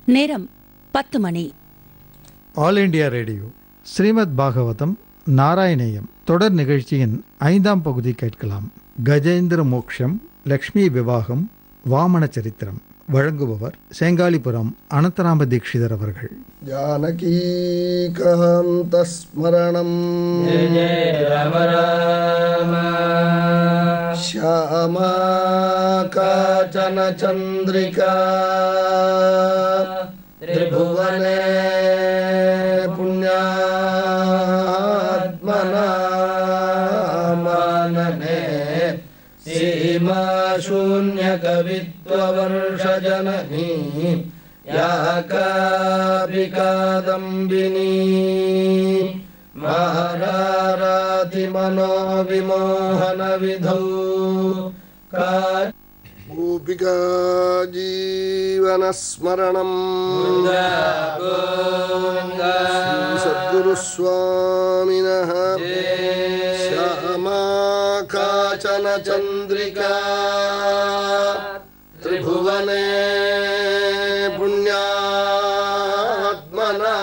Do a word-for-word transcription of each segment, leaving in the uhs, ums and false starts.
நேரம் பத்து மணி. All India Radio Srimad Bhagavatam Narayaneeyam தொடர் நிகழ்ச்சியின் ஐந்தாம் பகுதி கேட்கலாம். கஜேந்திர மோக்ஷம், லக்ஷ்மி விவாகம், வாமன சரித்திரம். வழங்குபவர் சேங்காலிபுரம் அனந்தராம தீட்சிதர் அவர்கள். ஜானகீகாந்த ஸ்மரணம் ஷ்யாமா காச்சன சந்திரிகா திரிபுவனே புண்ணியாத்மனா மானனே சீமா சூன்ய கவித்வவர்ஷஜனனி யா காபிகாதம்பினி மஹராராதி மனோ விமோஹன விதௌ கா கோபிகா ஜீவன ஸ்மரணம் சத்குரு ஸ்வாமினஹ ஷ்யாமா காச்சன சந்திரிகா திரிபுவனே புண்ணியாத்மனா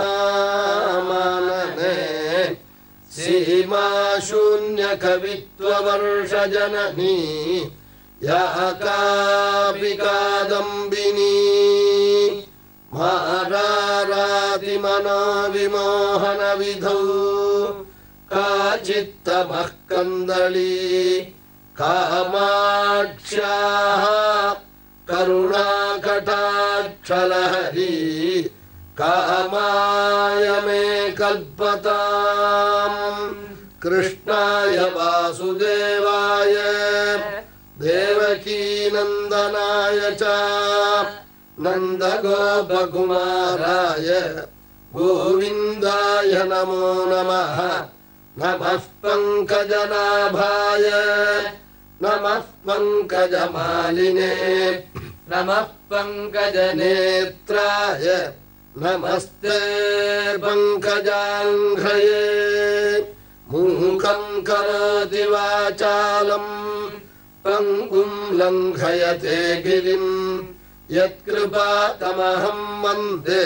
மானனே சீமா சூன்ய கவித்வவர்ஷஜனனி யா காபிகாதம்பினி மஹராராதி மனோ விமோஹன விதௌ காச்சித்தமः கந்தளி காமாக்ஷ்யாः கருணாகடாட்சலஹரி காமாய மே கல்பதாம் கிருஷ்ணாய வாசுதேவாய தேவகீ நந்தனாய ச நந்தகோபகுமாராய கோவிந்தாய நமோ நமः. நமः பங்கஜநாபாய நமः பங்கஜமாலினே நமः பங்கஜநேத்ராய நமஸ்தே பங்கஜாங்க்ரயே. மூகம் கரோதி வாசாலம் பங்கும் லங்கயதே கிரிம் யத்கிருபாதமஹம் வந்தே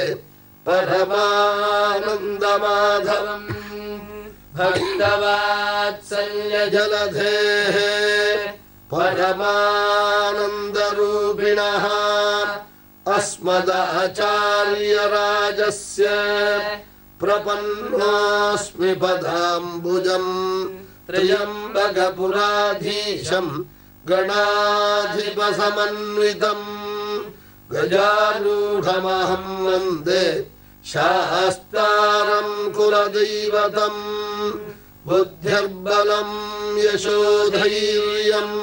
பரமானந்தமாதவம். பக்தவாத்சல்ய ஜலதேஹ பரமானந்தரூபிணः அஸ்மதாச்சார்யராஜஸ்ய பிரபன்னோஸ்மி பதாம்புஜம் த்ரியம்பகபுராதீசம் கணாதிபசமன்விதம் கஜாரூಢமஹம் வந்தே சாஸ்தாரம் குலதெய்வதம். புத்திர்பலம் யசோதைர்யம்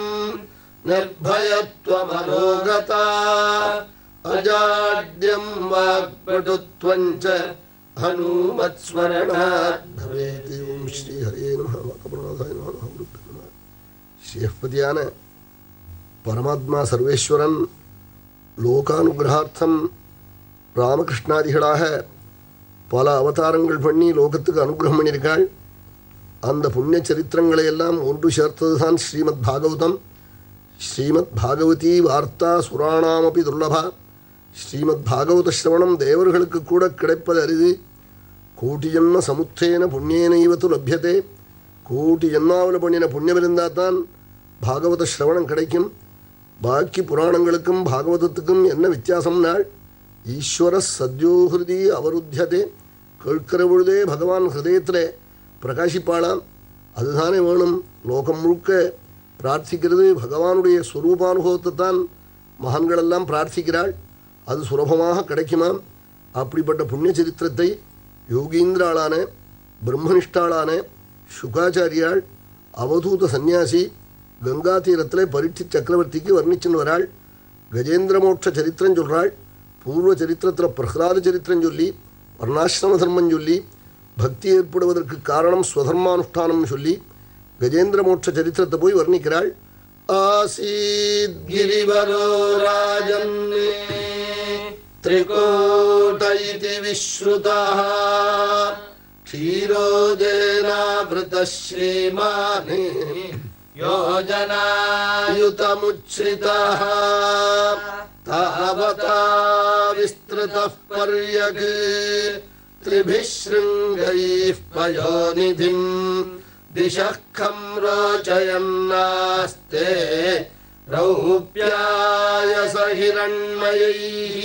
நிர்பயத்வமரோகதா அஜாட்யம் வாக்படுத்வஞ்ச ஹனுமத்ஸ்மரணாத் பவேத். ஓம் ஸ்ரீ ஹரே நமः. கபடநாதாய நமः. ஸ்ரீஹப்பதியான பரமாத்மா சர்வேஸ்வரன் லோகானுகிரகார்த்தம் ராமகிருஷ்ணாதிகளாக பல அவதாரங்கள் பண்ணி லோகத்துக்கு அனுகிரகம் பண்ணியிருக்காள். அந்த புண்ணிய சரித்திரங்களை எல்லாம் ஒன்று சேர்த்தது தான் ஸ்ரீமத் பாகவதம். ஸ்ரீமத் பாகவதி வார்த்தா சுராணாமபி துர்லபா. ஸ்ரீமத் பாகவத ஸ்ரவணம் தேவர்களுக்கு கூட கிடைப்பது அரிது. கோட்டி ஜன்ம சமுத்தேன புண்ணியனைவத்து லப்யத்தே. கோட்டி ஜன்மாவில் பண்ணின புண்ணியம் இருந்தால் தான் பாகவத ஸ்ரவணம் கிடைக்கும். பாக்கி புராணங்களுக்கும் பாகவதத்துக்கும் என்ன வித்தியாசம்னாள், ஈஸ்வர சத்யோஹிருதி அவருத்தியதே. கேட்கிற பொழுதே பகவான் ஹிருதயத்தில் பிரகாசிப்பாளாம். அதுதானே வேணும். லோகம் முழுக்க பிரார்த்திக்கிறது பகவானுடைய ஸ்வரூபானுபவத்தை தான் மகான்களெல்லாம் பிரார்த்திக்கிறாள். அது சுலபமாக கிடைக்குமாம். அப்படிப்பட்ட புண்ணிய சரித்திரத்தை யோகீந்திராளான பிரம்மனிஷ்டாளான சுகாச்சாரியாள் அவதூத சந்நியாசி கங்கா தீரத்தில் பரீட்சி சக்கரவர்த்திக்கு வர்ணிச்சுன்னு வராள். கஜேந்திர மோட்ச சரித்திரம் சொல்கிறாள். பூர்வ சரித்திரத்தில் பிரஹ்லாத சரித்திரம் சொல்லி வர்ணாசிரம தர்மம் சொல்லி பக்தி ஏற்படுவதற்கு காரணம் ஸ்வதர்மானுஷ்டானம் சொல்லி கஜேந்திர மோட்ச சரித்திரத்தை போய் வர்ணிக்கிறாள். ஆசீத் கிரிவரோ ராஜன் திரிகூட இதி விஸ்ருதः க்ஷீரோதேனாவ்ருத ஸ்ரீமான் யோஜனாயுதமுச்ச்ரிதः तावता विस्तृतः पर्यक् त्रिभिः शृङ्गैः पयोनिधिम् दिशः खं रोचयन्नास्ते रौप्यायस हिरण्मयैः.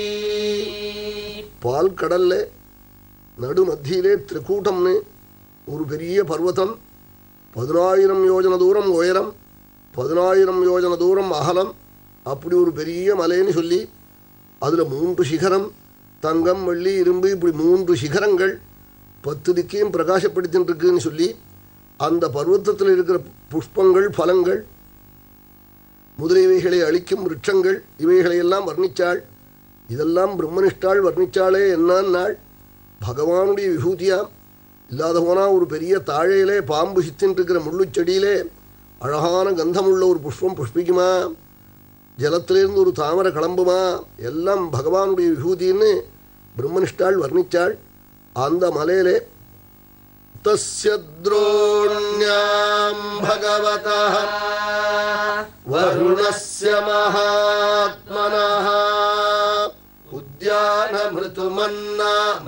பால் கடல்ல நடு மத்தியிலே திரிகூட்டம்னு ஒரு பெரிய பர்வதம், பதினாயிரம் யோஜன தூரம் உயரம், பதினாயிரம் யோஜன தூரம் அகலம், அப்படி ஒரு பெரிய மலைன்னு சொல்லி அதில் மூன்று சிகரம், தங்கம் வெள்ளி இரும்பு இப்படி மூன்று சிகரங்கள் பத்து திக்கையும் பிரகாசப்படுத்தின்னு இருக்குன்னு சொல்லி அந்த பர்வத்தத்தில் இருக்கிற புஷ்பங்கள் பலங்கள் முதலியவைகளை அளிக்கும் விருட்சங்கள் இவைகளையெல்லாம் வர்ணித்தாள். இதெல்லாம் பிரம்மனிஷ்டாள் வர்ணித்தாளே என்னாள் பகவானுடைய விபூதியாம். இல்லாத போனால் ஒரு பெரிய தாழையிலே பாம்பு சித்தின்னு இருக்கிற முள்ளுச்செடியிலே அழகான கந்தமுள்ள ஒரு புஷ்பம் புஷ்பிக்குமா, ஜலத்திலிருந்து ஒரு தாமரை கிளம்புமா, எல்லாம் பகவானுடைய விபூதின்னு பிரம்மனிஷ்டாள் வர்ணித்தாள். அந்த மலையிலே தஸ்ய த்ரோண்யாம் பகவதः வருணஸ்ய மகாத்மனः உத்யானமிருதுமன்னாம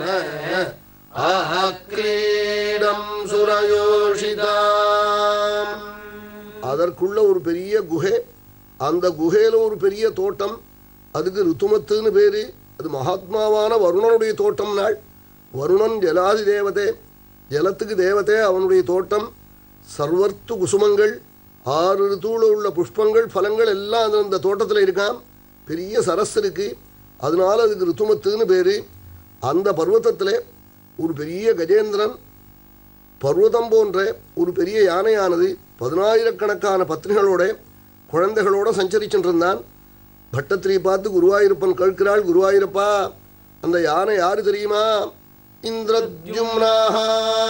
ஆக்ரீடம் சுரயோஷிதாம். அதற்குள்ள ஒரு பெரிய குகை, அந்த குகையில ஒரு பெரிய தோட்டம், அதுக்கு ருத்துமத்துன்னு பேரு. அது மகாத்மாவான வருணனுடைய தோட்டம் நாள். வருணன் ஜலாதி தேவதே, ஜலத்துக்கு தேவதே, அவனுடைய தோட்டம். சர்வர்த்து குசுமங்கள், ஆறு ரித்துவில் உள்ள புஷ்பங்கள் பலங்கள் எல்லாம் அது அந்த தோட்டத்தில் இருக்கான். பெரிய சரஸ் இருக்கு, அதனால அதுக்கு ருத்துமத்துன்னு பேரு. அந்த பர்வத்தத்தில் ஒரு பெரிய கஜேந்திரன் பர்வதம் போன்ற ஒரு பெரிய யானையானது பதினாயிரக்கணக்கான பத்னிகளோட குழந்தைகளோட சஞ்சரிச்சுருந்தான். பட்டத்திரி பார்த்து குருவாயூரப்பன் கேட்கிறாள், குருவாயூரப்பா அந்த யானை யாரு தெரியுமா? இந்திரத்யும்னாஹ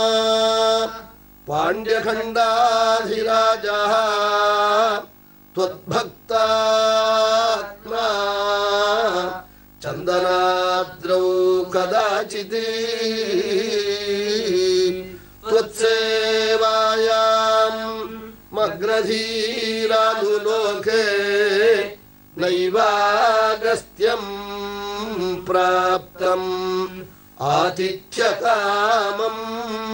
பாண்ட்யகண்டாதிராஜா த்வத்பக்தாத்மா சந்தனாத்ரௌ கதாசித் த்வத்சேவாயாம் மக்ரதீரானுலோகே நைவாகஸ்த்யம் பிராப்தம் ஆதித்யகாமம்.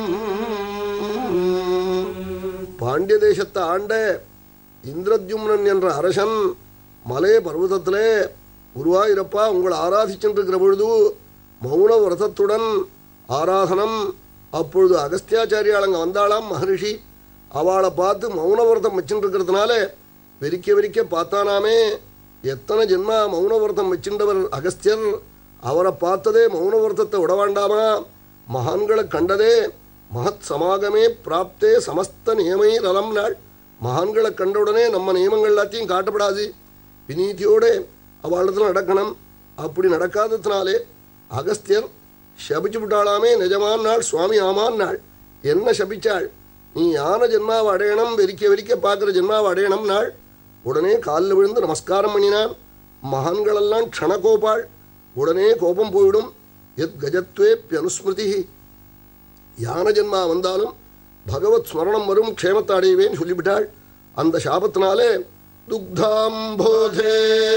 பாண்டிய தேசத்தை ஆண்ட இந்திரத்யும்னன் என்ற அரசன் மலை பர்வதத்திலே, குருவாயூரப்பா உங்களை ஆராதிச்சுருக்கிற பொழுது மௌன விரதத்துடன் ஆராதனம். அப்பொழுது அகஸ்தியாச்சாரியால் அங்கே வந்தாளாம் மகரிஷி. அவளை பார்த்து மௌன விரதம் வச்சுருக்கிறதுனால வெறிக்க வெறிக்க பார்த்தானாமே. எத்தனை ஜென்மா மௌன விரதம் வச்சுட்டவர் அகஸ்தியர், அவரை பார்த்ததே மௌன விரதத்தை விட வேண்டாமா? மகான்களை கண்டதே மகத் சமாகமே பிராப்தே சமஸ்த நியமை நலம் நாள். மகான்களை கண்டவுடனே நம்ம நியமங்கள் எல்லாத்தையும் காட்டப்படாது, விநீதியோடு அவளிடத்தில் நடக்கணும். அப்படி நடக்காததுனாலே அகஸ்தியர் சபிச்சு விட்டாளாமே. நிஜமான நாள் சுவாமி ஆமான் நாள். என்ன சபிச்சாள்? நீ யான ஜென்மாவை அடையணும், வெறிக்க வெறிக்க பார்க்குற ஜென்மாவை அடையணும் நாள். உடனே காலில் விழுந்து நமஸ்காரம் பண்ணினான். மகான்களெல்லாம் க்ஷணகோபாள், உடனே கோபம் போய்விடும். எத் கஜத்வே அனுஸ்மிருதி, யான ஜென்மா வந்தாலும் பகவத் ஸ்மரணம் வரும், க்ஷேமத்தை அடைவேன்னு சொல்லிவிட்டாள். அந்த சாபத்தினாலே துக்தாம்போதே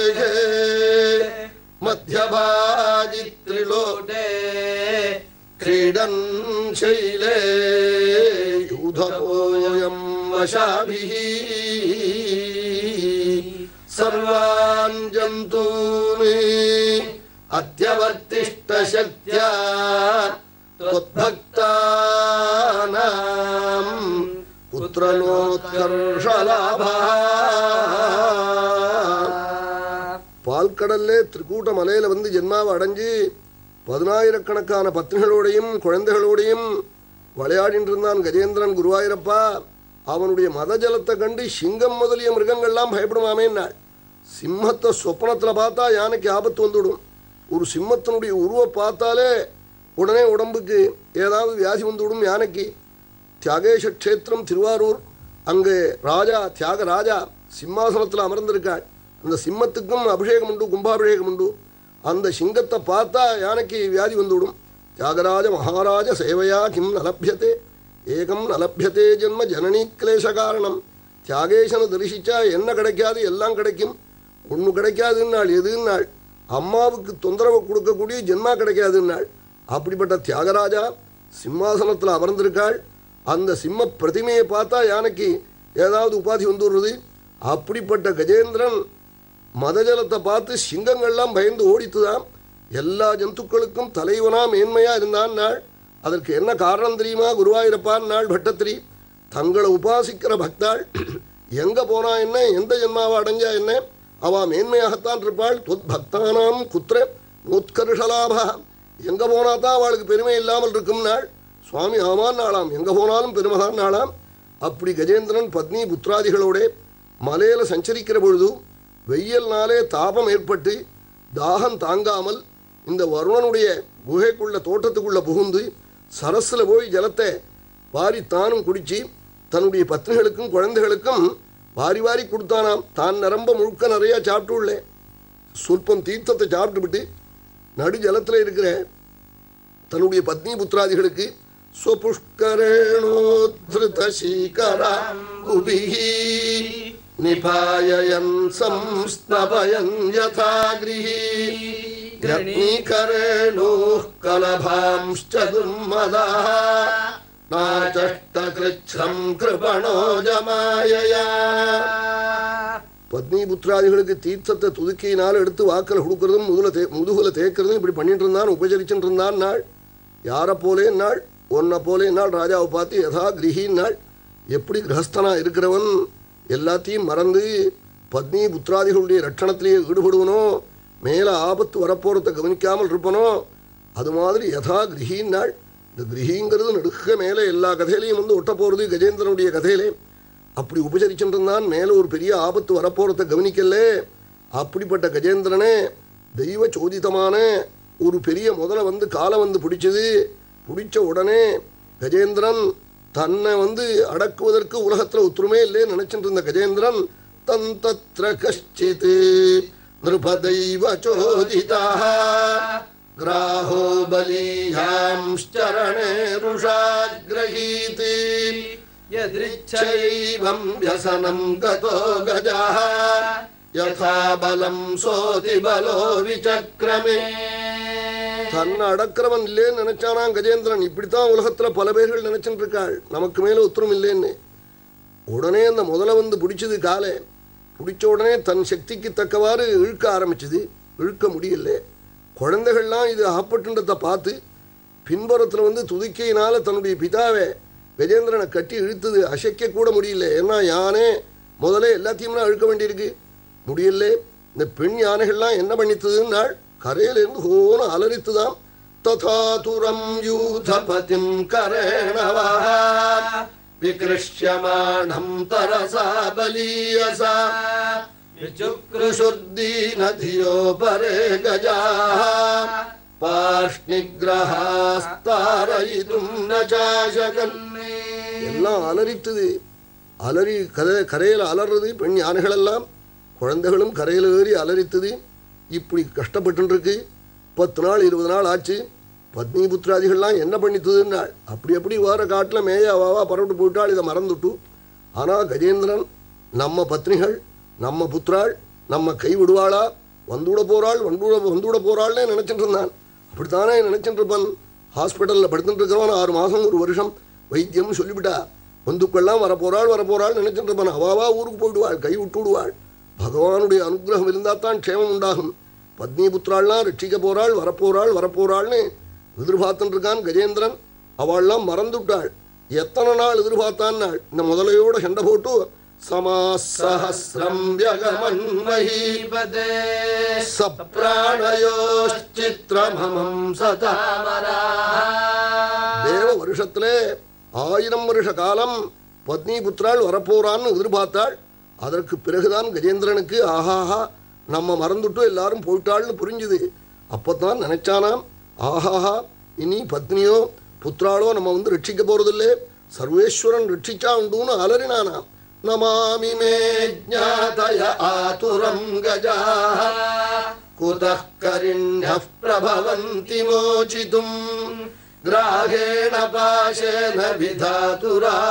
மத்யபாஜி த்ரிலோடே கிரீடன் சைலே யூதோயம் வசாபிஹி சர்வான் ஜந்தூனி அத்யவர்த்திஷ்ட சக்த்யா த்வத்பக்தானாம் புத்ரலோத்கர்ஷலாபா. பால்கடல்லே திரிகூட்ட மலையில வந்து ஜென்மாவை அடைஞ்சு பதினாயிரக்கணக்கான பத்னிகளோடையும் குழந்தைகளோடையும் விளையாடிட்டு இருந்தான் கஜேந்திரன். குருவாயூரப்பா அவனுடைய மத ஜலத்தை கண்டு சிங்கம் முதலிய மிருகங்கள்லாம் பயப்படுமாமேன்னாள். சிம்மத்தை சொப்பனத்தில் பார்த்தா யானைக்கு ஆபத்து வந்துவிடும். ஒரு சிம்மத்தினுடைய உருவை பார்த்தாலே உடனே உடம்புக்கு ஏதாவது வியாதி வந்துவிடும் யானைக்கு. தியாகேஷ க்ஷேத்திரம் திருவாரூர், அங்கே ராஜா தியாக ராஜா சிம்மாசனத்தில் அமர்ந்திருக்காள். அந்த சிம்மத்துக்கும் அபிஷேகம் உண்டு, கும்பாபிஷேகம் உண்டு. அந்த சிங்கத்தை பார்த்தா யானைக்கு வியாதி வந்துவிடும். தியாகராஜ மகாராஜ சேவையா கிம் நலபியத்தே ஏகம் நலபியத்தே ஜென்ம ஜனனி கிளேச காரணம். தியாகேசனை தரிசிச்சா என்ன கிடைக்காது, எல்லாம் கிடைக்கும். ஒன்று கிடைக்காதுன்னாள். எதுன்னாள்? அம்மாவுக்கு தொந்தரவு கொடுக்கக்கூடிய ஜென்மா கிடைக்காதுன்னாள். அப்படிப்பட்ட தியாகராஜா சிம்மாசனத்தில் அமர்ந்திருக்காள். அந்த சிம்ம பிரதிமையை பார்த்தா யானைக்கு ஏதாவது உபாதி வந்துடுறது. அப்படிப்பட்ட கஜேந்திரன் மதஜலத்தை பார்த்து சிங்கங்கள்லாம் பயந்து ஓடித்துதான். எல்லா ஜந்துக்களுக்கும் தலைவனா மேன்மையா இருந்தான் நாள். அதற்கு என்ன காரணம் தெரியுமா? குருவாயூரப்பான் நாள் பட்டத்திரி தங்களை உபாசிக்கிற பக்தாள் எங்க போனா என்ன, எந்த ஜென்மாவை அடைஞ்சா என்ன, அவ மேன்மையாகத்தான் இருப்பாள். தொத் பக்தானாம் குத்திர நோத்கர்ஷலாபா, எங்க போனா தான் அவளுக்கு பெருமை இல்லாமல் இருக்கும் நாள். சுவாமி ஆமான் நாளாம், எங்க போனாலும் பெருமைதான் நாளாம். அப்படி கஜேந்திரன் பத்னி புத்திராதிகளோட மலையில சஞ்சரிக்கிற பொழுது வெயில்னாலே தாபம் ஏற்பட்டு தாகம் தாங்காமல் இந்த வருணனுடைய குகைக்குள்ள தோட்டத்துக்குள்ள புகுந்து சரஸ்ல போய் ஜலத்தை வாரி தானும் குடிச்சு தன்னுடைய பத்னிகளுக்கும் குழந்தைகளுக்கும் வாரி வாரி கொடுத்தானாம். தான் நிரம்ப முழுக்க நிறைய சாப்பிட்டு உள்ளே சொல்பம் தீர்த்தத்தை சாப்பிட்டு விட்டு நடு ஜலத்தில் இருக்கிற தன்னுடைய பத்னி புத்திராதிகளுக்கு நிபாயன் சம்ஸ்னபயன் யதா கிருஹி யக்னிகரேணோः கலபாம்ஸ்ச துர்மதாः நாசஷ்டக்ருச்ಛ்ரம் கிருபணோ ஜமாயயா. பத்னி புத்திராதிகளுக்கு தீர்த்தத்தை துதுக்கியினால் எடுத்து வாக்கில் கொடுக்கறதும் முதுகுல தே முதுகுல தேக்கிறதும் இப்படி பண்ணிட்டு இருந்தான், உபச்சரிச்சுட்டு இருந்தான் நாள். யாரை போலே நாள், ஒன்னை போலே நாள் ராஜாவை பார்த்து யதா கிரகின் நாள். எப்படி கிரகஸ்தனா இருக்கிறவன் எல்லாத்தையும் மறந்து பத்னி புத்திராதிகளுடைய ரட்சணத்திலேயே ஈடுபடுவனோ, மேலே ஆபத்து வரப்போறதை கவனிக்காமல் இருப்பனோ, அது மாதிரி யதா கிரகின் நாள். இந்த கிரகிங்கிறது நடுக்க மேலே எல்லா கதையிலையும் வந்து ஒட்ட போகிறது கஜேந்திரனுடைய கதையிலே. அப்படி உபச்சரிச்சுட்டு இருந்தான், மேலே ஒரு பெரிய ஆபத்து வரப்போறதை கவனிக்கல. அப்படிப்பட்ட கஜேந்திரனே தெய்வ சோதிதமான ஒரு பெரிய முதல்ல வந்து காலை வந்து பிடிச்சது. பிடிச்ச உடனே கஜேந்திரன் தன்னை வந்து அடக்குவதற்கு உலகத்தில் ஒத்துருமே இல்லைன்னு நினைச்சிட்டு இருந்த கஜேந்திரன் தன் தத்ர கஷ்டித் நிருபதைவ சோதிதா கிராஹோ பலீயாம்ச்சரணே ருஷாக்ரஹீத் யத்ரிச்சைவம் வ்யசனம் கதோ கஜாஹ யதா பலம் சோதி பலோ விசக்ரமே. தன்னை அடக்கிறவன் இல்லேன்னு நினைச்சானான் கஜேந்திரன். இப்படித்தான் உலகத்துல பல பேர்கள் நினைச்சுட்டு இருக்காள், நமக்கு மேல உத்தரம் இல்லைன்னு. உடனே அந்த முதல்ல வந்து பிடிச்சது காலை பிடிச்ச உடனே தன் சக்திக்கு தக்கவாறு இழுக்க ஆரம்பிச்சது. இழுக்க முடியல. குழந்தைகள்லாம் இது ஆப்பட்டுன்றதை பார்த்து பின்புறத்தில் வந்து துதிக்கையினால தன்னுடைய பிதாவை கஜேந்திரனை கட்டி இழுத்தது. அசைக்க கூட முடியல. ஏன்னா யானை முதல்ல எல்லாத்தையும் அழுக்க வேண்டியிருக்கு, முடியல. இந்த பெண் யானைகள்லாம் என்ன பண்ணித்ததுன்னாள், கரையிலிருந்து ஹோன அலறித்துதான். ததாதுரம் யூதபதிம் கரேணவா விக்ருஷ்யமாணம் தரசா பலீயசா விசுக்ருஷுர்தீனதியோ பரே கஜாஹ பார்ஷ்ணிக்ரஹாஸ்தாரயிதும் நசாசகன். எல்லாம் அலறித்தது. அலறி கரை கரையில் அலறது பெண் யானைகளெல்லாம். குழந்தைகளும் கரையில் ஏறி அலறித்தது. இப்படி கஷ்டப்பட்டு இருக்கு. பத்து நாள் இருபது நாள் ஆச்சு. பத்னி புத்திராதிகள்லாம் என்ன பண்ணித்ததுன்னாள். அப்படி எப்படி வேற காட்டில் மேய அவாவா பரவிட்டு போயிட்டாள், இதை மறந்துட்டு. ஆனால் கஜேந்திரன் நம்ம பத்னிகள் நம்ம புத்திராள் நம்ம கை விடுவாளா, வந்துவிட போறாள் வந்துவிட வந்துவிட போறாள்னே நினைச்சிட்டு இருந்தான். அப்படித்தானே நினைச்சிட்டு இருப்பான். ஹாஸ்பிட்டலில் படுத்துட்டு இருக்கிறவன் ஆறு மாதம் ஒரு வருஷம் வைத்தியம் சொல்லிவிட்டா. பந்துக்கள்லாம் வரப்போறாள் வரப்போறாள் நினைச்சிட்டு இருப்பான். அவாவா ஊருக்கு போயிடுவாள், கை விட்டு விடுவாள். பகவானுடைய அனுகிரகம் இருந்தால் தான் க்ஷேமம் உண்டாகும். பத்னி புத்திராள்லாம் ரட்சிக்க போறாள் வரப்போறாள் வரப்போறாள்னு எதிர்பார்த்துட்டு இருக்கான் கஜேந்திரன். அவள்லாம் மறந்துவிட்டாள். எத்தனை நாள் எதிர்பார்த்தான் நாள். இந்த முதலையோட சண்டை போட்டு சமாசஹஸ்ரம் யகமன்மஹீபதே சப்ராணயோச்சித்ரமமம் சதாமரா. தேவ வருஷத்திலே ஆயிரம் வருஷ காலம் பத்னி புத்திராள் வரப்போறான்னு எதிர்பார்த்தாள். அதற்கு பிறகுதான் கஜேந்திரனுக்கு ஆஹாஹா நம்ம மறந்துட்டு எல்லாரும் போயிட்டாள்னு புரிஞ்சுது. அப்பத்தான் நினைச்சானாம், ஆஹாஹா இனி பத்னியோ புத்திராளோ நம்ம வந்து ரட்சிக்க போறதில்லை, சர்வேஸ்வரன் ரட்சிச்சா உண்டுன்னு அலறினானாம். நமாமி மே ஜ்ஞாதய ஆதுரம் கஜாஹ குதః கரிண்யः பிரபவந்தி மோசிதும் கிராகேண பாசேன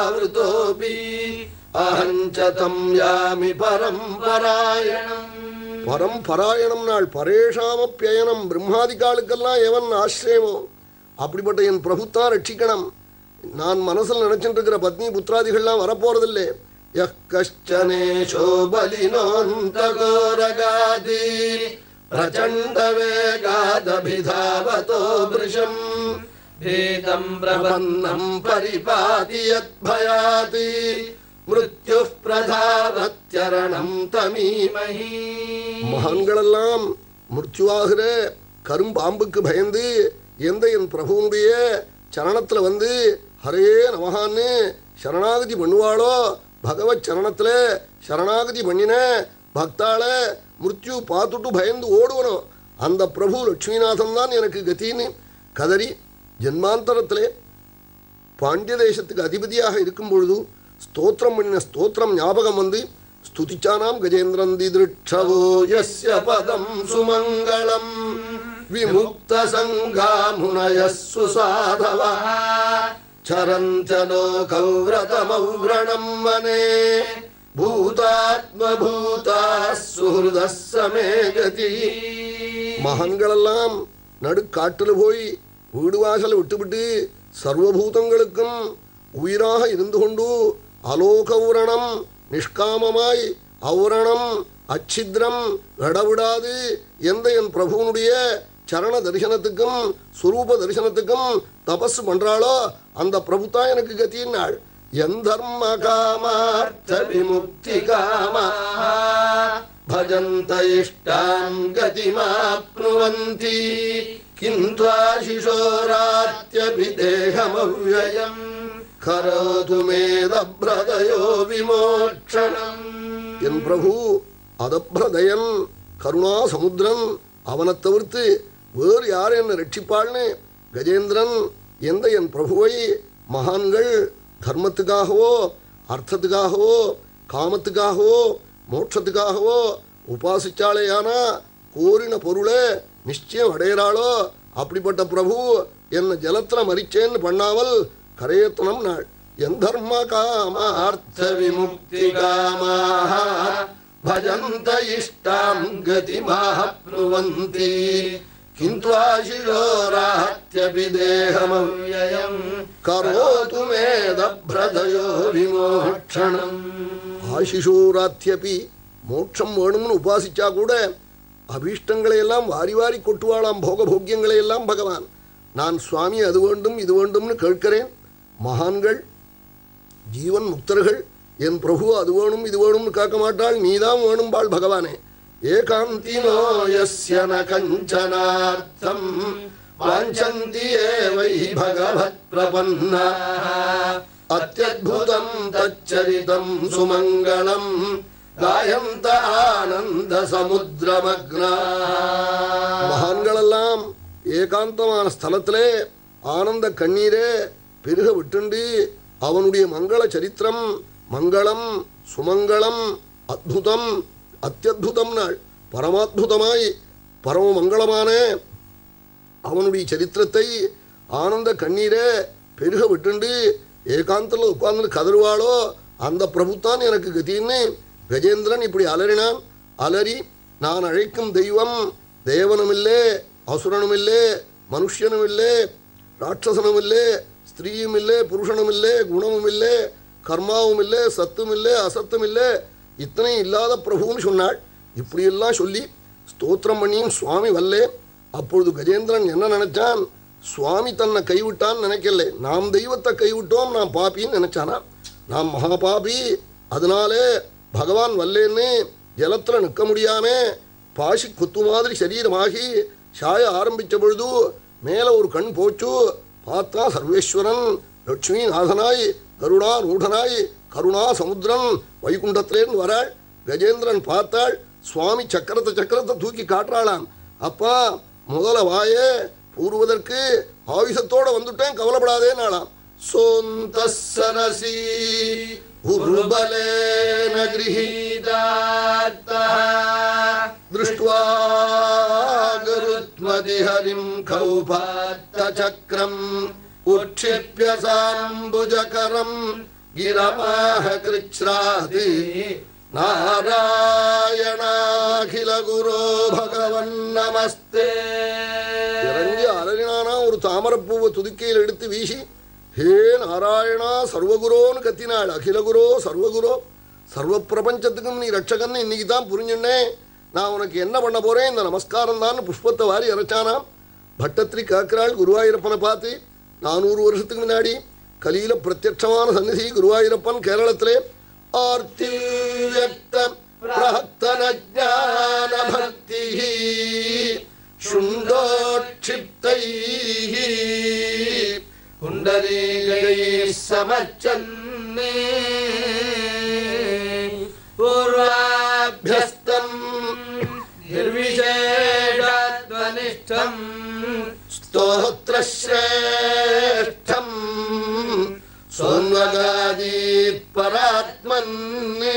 விதாதுராவ்ருதோபி அஹஞ்ச தம் யாமி பரம்பராயணம். பரம் பராயணம் நாள் பரேஷாமப்பியயனம் பிரம்மாதிகாலுக்கெல்லாம் எவன் ஆசிரியமோ அப்படிப்பட்ட என் பிரபுத்தான் ரட்சிக்கணும். நான் மனசில் நினைச்சிட்டு இருக்கிற பத்னி புத்திராதிகள்லாம் வரப்போறதில்லை. யஹ் கஷ்டனேஷோ பலினோந்தகோரகாதி பிரச்சண்ட வேகாதபிதாவதோ வ்ருஷம் பீதம் பிரபன்னம் பரிபாதி யத்பயாதி மிருத்யுः பிரதாவத்யரணம் தமீமஹி. மகான்களெல்லாம் மிருத்யுவாகிற கரும்பாம்புக்கு பயந்து எந்த என் பிரபுனுடைய சரணத்தில் வந்து ஹரே நமகான்னு சரணாகதி பண்ணுவாளோ, பகவத் சரணத்தில் சரணாகதி பண்ணின பக்தாள மிருத்யு பார்த்துட்டு பயந்து ஓடுவனோ அந்த பிரபு லட்சுமிநாதன் தான் எனக்கு கத்தின்னு கதறி ஜென்மாந்தரத்திலே பாண்டிய தேசத்துக்கு அதிபதியாக இருக்கும் பொழுது ஸ்தோத்திரம் பண்ணின ஸ்தோத்திரம் ஞாபகம் வந்து ஸ்துதிச்சானாம். கஜேந்திரன் திதிருட்சவோ யஸ்ய பதம் சுமங்கலம் விமுக்த சங்காமுனயः சுசாதவः சரந்த லோகவ்ரதமவ்ரணம் வனே பூதாத்மபூதாः சுஹ்ருதः சமே கதி. மகான்களெல்லாம் நடுக்காட்டில் போய் வீடு வாசலை விட்டுவிட்டு சர்வபூதங்களுக்கும் உயிராக இருந்து கொண்டு அலோகவுரணம் நிஷ்காமமாய் அவுரணம் அச்சித்ரம் விடவிடாது எந்த என் பிரபுவனுடைய சரண தரிசனத்துக்கும் சுரூப தரிசனத்துக்கும் தபஸ் பண்றாளோ அந்த பிரபுதான் எனக்கு கத்தினாள். என் தர்ம காமார்த்த விமுக்தி காமா பஜந்த இஷ்டாம் கதிமாப்னுவந்தி கிந்த்வாசிஷோராத்யபிதேகமவ்யயம் கரோது மேதப்ரதயோ விமோட்சணம். என் பிரபு அதப்ரதயன் கருணா சமுத்திரன், அவனை தவிர்த்து வேறு யார் என்னை ரட்சிப்பாள்னு கஜேந்திரன் எந்த என் பிரபுவை மகான்கள் தர்மத்துக்காகவோ அர்த்தத்துக்காகவோ காமத்துக்காகவோ மோட்சத்துக்காகவோ உபாசிச்சாலேயானா கோரின பொருளை நிச்சயம் அடையிறாளோ அப்படிப்பட்ட பிரபு என்னை ஜலத்தில் மறிச்சேன்னு பண்ணாமல் கரையேத்தனம் நாள். என் தர்ம காம அர்த்த விமுக்தி காமாக பஜந்த இஷ்டாம் கதிமாப்னுவந்தி கிந்த்வாசிஷோராத்யபிதேகமவ்யயம் கரோது மேதப்ரதயோ விமோட்சணம். ஆசிஷோராத்யபி மோட்சம் வேணும்னு உபாசிச்சா கூட அபீஷ்டங்களை எல்லாம் வாரி வாரி கொட்டுவாளாம் போக போக்கியங்களை எல்லாம் பகவான். நான் சுவாமி அது வேண்டும் இது வேண்டும்னு கேட்கிறேன். மகான்கள் ஜீவன் முக்தர்கள் என் பிரபு அது வேணும் இது வேணும்னு கேட்க மாட்டாள், நீதான் வேணும்பாள் பகவானே. ஏகாந்தினோ யஸ்ய ந கஞ்சனார்த்தம் வாஞ்சந்தி ஏவை பகவத் பிரபன்னாः அத்யத்புதம் தச்சரிதம் சுமங்கலம் காயந்த ஆனந்த சமுத்திரமக்னாः. மகான்களெல்லாம் ஏகாந்தமான ஸ்தலத்திலே ஆனந்த கண்ணீரே பெருக விட்டுண்டு அவனுடைய மங்கள சரித்திரம் மங்களம் சுமங்கலம் அத்புதம் அத்தியுதம் நாள் பரமாத்புதமாய் பரம மங்களமான அவனுடைய சரித்திரத்தை ஆனந்த கண்ணீரே பெருக விட்டுண்டு ஏகாந்தத்தில் உட்கார்ந்து கதறுவாளோ அந்த பிரபுத்தான் எனக்கு கத்தின்னு கஜேந்திரன் இப்படி அலறினான். அலறி நான் அழைக்கும் தெய்வம் தேவனும் இல்லை அசுரனும் இல்லை மனுஷனும் இல்லை ராட்சசனும் இல்லை ஸ்திரீயும் இல்லை புருஷனும் இல்லை குணமும் இல்லை கர்மாவும் இல்லை சத்தும் இல்லை அசத்தும் இல்லை இத்தனை இல்லாத பிரபுன்னு சொன்னாள். இப்படியெல்லாம் சொல்லி ஸ்தோத்திரம் பண்ணியும் சுவாமி வல்லே. அப்பொழுது கஜேந்திரன் என்ன நினைச்சான், சுவாமி தன்னை கைவிட்டான்னு நினைக்கல, நாம் தெய்வத்தை கைவிட்டோம் நாம் பாப்பின்னு நினைச்சானா. நாம் மகாபாபி, அதனாலே பகவான் வல்லேன்னு ஜலத்தில் நிற்க முடியாம பாசி குத்து மாதிரி சரீரமாகி சாய ஆரம்பித்த பொழுது மேலே ஒரு கண் போச்சு. பார்த்தா சர்வேஸ்வரன் லட்சுமி நாதனாய் கருணா ரூடனாய் கருணா சமுத்திரன் வைகுண்டத்திலேருந்து வராள். கஜேந்திரன் பார்த்தாள், சுவாமி சக்கரத்தை சக்கரத்தை தூக்கி காட்டுறாளாம். அப்பா முதல வாயே பூர்வதற்கு ஆயுசத்தோட வந்துட்டேன், கவலைப்படாதே நாளாம். சோந்தசரசி உருபலேன கிரஹீதார்த்தः திருஷ்ட்வா கருத்மதி ஹரிம் கௌபாத்த சக்ரம் உட்சிப்ய சாம்புஜகரம் கிரமாஹ கிருச்ராதி நாராயணாகில குரோ பகவன் நமஸ்தே. இறங்கி அலறினானா ஒரு தாமரப்பூவை துதிக்கையில் எடுத்து வீசி, ஹே நாராயணா சர்வகுரோன்னு கத்தினாள். அகிலகுரோ சர்வகுரோ, சர்வ பிரபஞ்சத்துக்கும் நீ ரட்சகன்னு இன்னைக்கு தான் புரிஞ்சுன்னே. நான் உனக்கு என்ன பண்ண போறேன், இந்த நமஸ்காரம் தான் புஷ்பத்தை வாரி இறைச்சானாம். பட்டத்திரி கேட்கிறாள் குருவாயூரப்பனை பார்த்து. நானூறு வருஷத்துக்கு முன்னாடி கலியில பிரத்யட்சமான சந்நிதி குருவாயூரப்பன் கேரளத்திலே ஆர்த்தி பிரஹத்தன பக்தி சுண்டோட்சிப்தை புண்டரீகை சமச்சன்னே பூர்வாப்யஸ்தம் நிர்விசேஷத்வனிஷ்டம் ஸ்தோத்ரஸ்ரேஷ்டம் சோன்வகாதி பராத்மன்னே.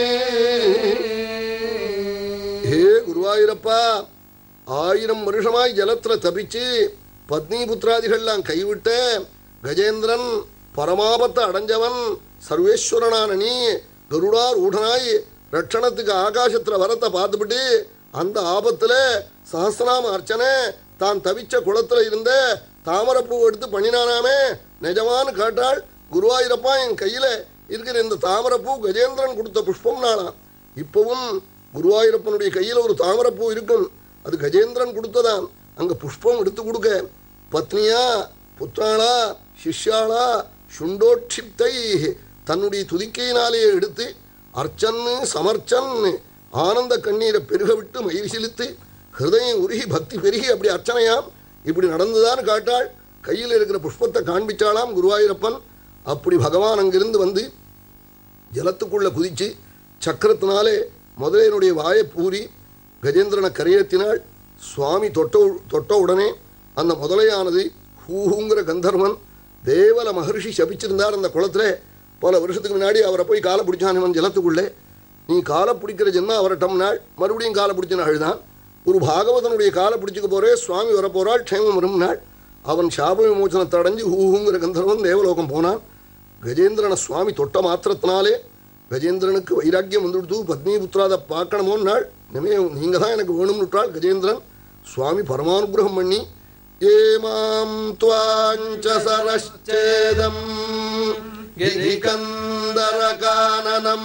ஹே குருவாயூரப்பா, ஆயிரம் வருஷமாய் ஜலத்துல தபிச்சு பத்னி புத்திராதிகள்லாம் கைவிட்ட கஜேந்திரன் பரமாபத்தை அடைஞ்சவன் சர்வேஸ்வரனான நீ கருடார் ஊடனாய் ரட்சணத்துக்கு ஆகாசத்துல வரத்தை பார்த்துவிட்டு அந்த ஆபத்துல சஹஸ்ரநாம அர்ச்சனை தான் தவிச்ச குளத்துல இருந்த தாமரப்பூ எடுத்து பண்ணினானாமே நிஜமானு கேட்டாள். குருவாயூரப்பா, என் கையில இருக்கிற இந்த தாமரப்பூ கஜேந்திரன் கொடுத்த புஷ்பம் நாளாம். இப்பவும் குருவாயூரப்பனுடைய கையில ஒரு தாமரப்பூ இருக்கும், அது கஜேந்திரன் கொடுத்ததான். அங்க புஷ்பம் எடுத்து கொடுக்க பத்னியா புத்திராளா சிஷ்யாளா சுண்டோட்சிப்தை தன்னுடைய துதிக்கையினாலேயே எடுத்து அர்ச்சன்னு சமர்ச்சன் ஆனந்த கண்ணீரை பெருக விட்டு மயிர் சிலித்து ஹிருதயம் உருகி பக்தி பெருகி அப்படி அர்ச்சனையாம். இப்படி நடந்துதான் காட்டாள். கையில் இருக்கிற புஷ்பத்தை காண்பிச்சாளாம் குருவாயூரப்பன். அப்படி பகவான் அங்கிருந்து வந்து ஜலத்துக்குள்ள குதிச்சு சக்கரத்தினாலே முதலையனுடைய வாயை பூரி கஜேந்திரனை கரையேற்றினாள். சுவாமி தொட்ட தொட்ட உடனே அந்த முதலையானது ஹூஹூங்கிற கந்தர்வன் தேவல மகர்ஷி சபிச்சிருந்தார் அந்த குளத்துல. பல வருஷத்துக்கு முன்னாடி அவரை போய் காலை பிடிச்சான் இவன் ஜலத்துக்குள்ளே. நீ காலை பிடிக்கிற ஜென்மா அவரட்டம் நாள் மறுபடியும் காலை பிடிச்ச நாள் தான். ஒரு பாகவதனுடைய காலை பிடிச்சிக்க போறே, சுவாமி வரப்போறாள், க்ஷேமம் வரும் நாள். அவன் சாப விமோச்சனத்தை அடைஞ்சு ஹூஹூங்கிற கந்தர்வன் தேவலோகம் போனான். கஜேந்திரனை சுவாமி தொட்ட மாத்திரத்தினாலே கஜேந்திரனுக்கு வைராக்கியம் வந்துடுத்து. பத்னி புத்திராதை பார்க்கணுமோன்னு நாள் இனிமே நீங்க தான் எனக்கு வேணும்னுட்டாள் கஜேந்திரன். சுவாமி பரமானுகிரகம் பண்ணி ஏமாம் த்வாஞ்ச சரச்சேதம் கந்தரகானனம்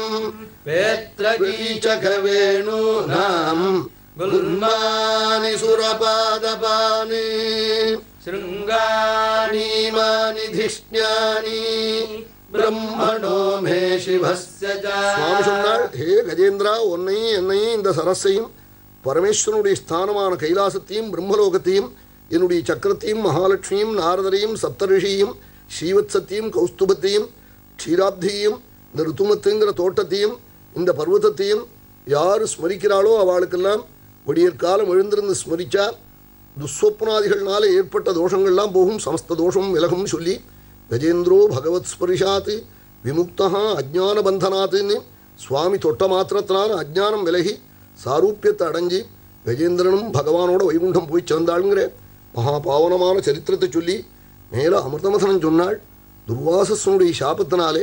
வேத்ரகீச்சகவேணூனாம் குல்மானி சுரபாதபானி ஸ்ருங்காணீமானி திஷ்ஞானி பிரம்மணோ மே சிவஸ்ய. சுவாமி சொன்னாள், ஹே கஜேந்திரா, உன்னையும் என்னையும் இந்த சரஸையும் பரமேஸ்வரனுடைய ஸ்தானமான கைலாசத்தையும் பிரம்மலோகத்தையும் என்னுடைய சக்கரத்தையும் மகாலட்சுமியும் நாரதரையும் சப்தரிஷியும் ஸ்ரீவத்சத்தையும் கௌஸ்துபத்தையும் க்ஷீராப்தியையும் இந்த ருத்துமத்துங்கிற தோட்டத்தையும் இந்த பர்வதத்தையும் யார் ஸ்மரிக்கிறாளோ அவளுக்கெல்லாம் விடியற்காலம் எழுந்திருந்து ஸ்மரிச்சா துஸ்வப்னாதிகள்னால ஏற்பட்ட தோஷங்கள்லாம் போகும், சமஸ்த தோஷமும் விலகும் சொல்லி கஜேந்திரோ பகவத் ஸ்பரிஷாத்து விமுக்தா அஜ்ஞான பந்தனாத்துன்னு சுவாமி தொட்ட மாத்திரத்தினால அஜ்ஞானம் விலகி சாரூப்பியத்தை அடைஞ்சி கஜேந்திரனும் பகவானோட வைகுண்டம் போய் சேர்ந்தாளுங்கிற மகா பாவனமான சரித்திரத்தை சொல்லி மேல அமிர்தமசனம் சொன்னாள். துர்வாசனுடைய சாபத்தினாலே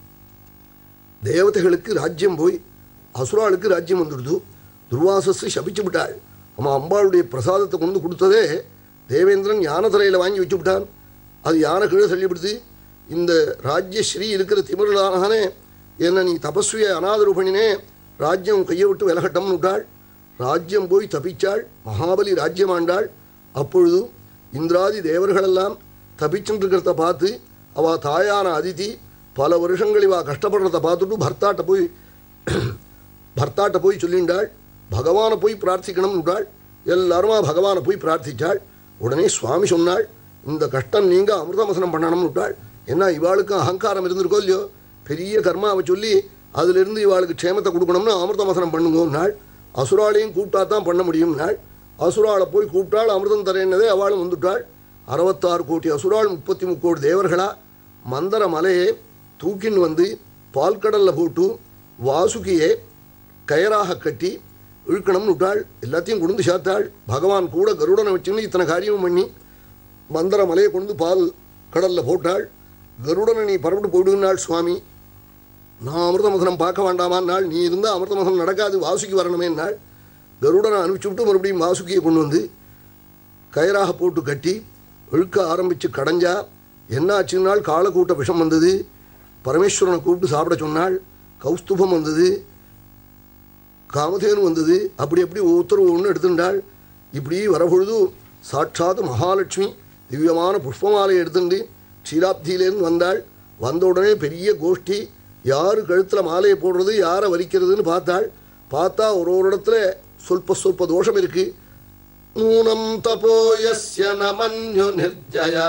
தேவதைகளுக்கு ராஜ்யம் போய் அசுராளுக்கு ராஜ்யம் வந்துடுது. துர்வாசஸு சபிச்சு விட்டாள். அவன் அம்பாளுடைய பிரசாதத்தை கொண்டு கொடுத்ததே தேவேந்திரன் யானை தலையில் வாங்கி வச்சு விட்டான். அது யானை கீழே சொல்லிவிடுது. இந்த ராஜ்யஸ்ரீ இருக்கிற திமிரலானே என்ன நீ தபஸ்வியை அனாதரவு பண்ணினே, ராஜ்யம் கையை விட்டு விலகட்டம்னு விட்டாள். ராஜ்யம் போய் தப்பிச்சாள். மகாபலி ராஜ்யம் ஆண்டாள். அப்பொழுது இந்திராதி தேவர்களெல்லாம் தப்பிச்சுருக்கிறத பார்த்து அவள் தாயான அதிதி பல வருஷங்கள் இவா கஷ்டப்படுறத பார்த்துட்டு பர்த்தாட்ட போய் பர்த்தாட்ட போய் சொல்லிண்டாள். பகவானை போய் பிரார்த்திக்கணும்னு விட்டாள். எல்லாருமா பகவானை போய் பிரார்த்திச்சாள். உடனே சுவாமி சொன்னாள், இந்த கஷ்டம் நீங்க அமிர்தமசனம் பண்ணணும்னு விட்டாள். ஏன்னா இவாளுக்கு அகங்காரம் இருந்திருக்கோ இல்லையோ, பெரிய கர்மாவை சொல்லி அதிலிருந்து இவாளுக்கு க்ஷேமத்தை கொடுக்கணும்னு அமிர்தமசனம் பண்ணுங்கன்னாள். அசுராளையும் கூப்பிட்டா தான் பண்ண முடியும் நாள். அசுராளை போய் கூப்பிட்டாள். அமிர்தம் தரேன்னதே அவளும் வந்துட்டாள். அறுபத்தாறு கோடி அசுராள் முப்பத்தி முக்கோடி தேவர்களா மந்தர மலையை தூக்கின்னு வந்து பால்கடலில் போட்டு வாசுகியை கயராக கட்டி இழுக்கணும்னு விட்டாள். எல்லாத்தையும் கொண்டு சேர்த்தாள். பகவான் கூட கருடனை வச்சுன்னு இத்தனை காரியமும் பண்ணி மந்தர மலையை கொண்டு பால் கடலில் போட்டாள். கருடனை நீ பரவிட்டு போயிடுனாள் சுவாமி. நான் அமிர்த மதனம் பார்க்க வேண்டாமான் நாள், நீ இருந்தால் அமிர்த மதனம் நடக்காது, வாசுகி வரணுமே நாள். கருடனை அனுப்பிச்சு விட்டு மறுபடியும் வாசுகியை கொண்டு வந்து கயிறாக போட்டு கட்டி இழுக்க ஆரம்பித்து கடைஞ்சா என்ன ஆச்சுன்னாள், காலக்கூட்ட விஷம் வந்தது. பரமேஸ்வரனை கூப்பிட்டு சாப்பிட சொன்னாள். கௌஸ்துபம் வந்தது, காமதேனு வந்தது. அப்படி எப்படி ஒவ்வொருத்தரும் ஒன்று எடுத்துட்டாள். இப்படி வரப்பொழுது சாட்சாத் மகாலட்சுமி திவ்யமான புஷ்பமாலையை எடுத்துட்டு க்ஷீராப்தியிலேருந்து வந்தாள். வந்த உடனே பெரிய கோஷ்டி, யார் கழுத்தில் மாலையை போடுறது, யாரை வரிக்கிறதுன்னு பார்த்தாள். பார்த்தா ஒரு ஒரு இடத்துல சொல்ப சொல்ப தோஷம் இருக்கு. நூனம் தபோயஸ்ய நமன்யு நிர்ஜயா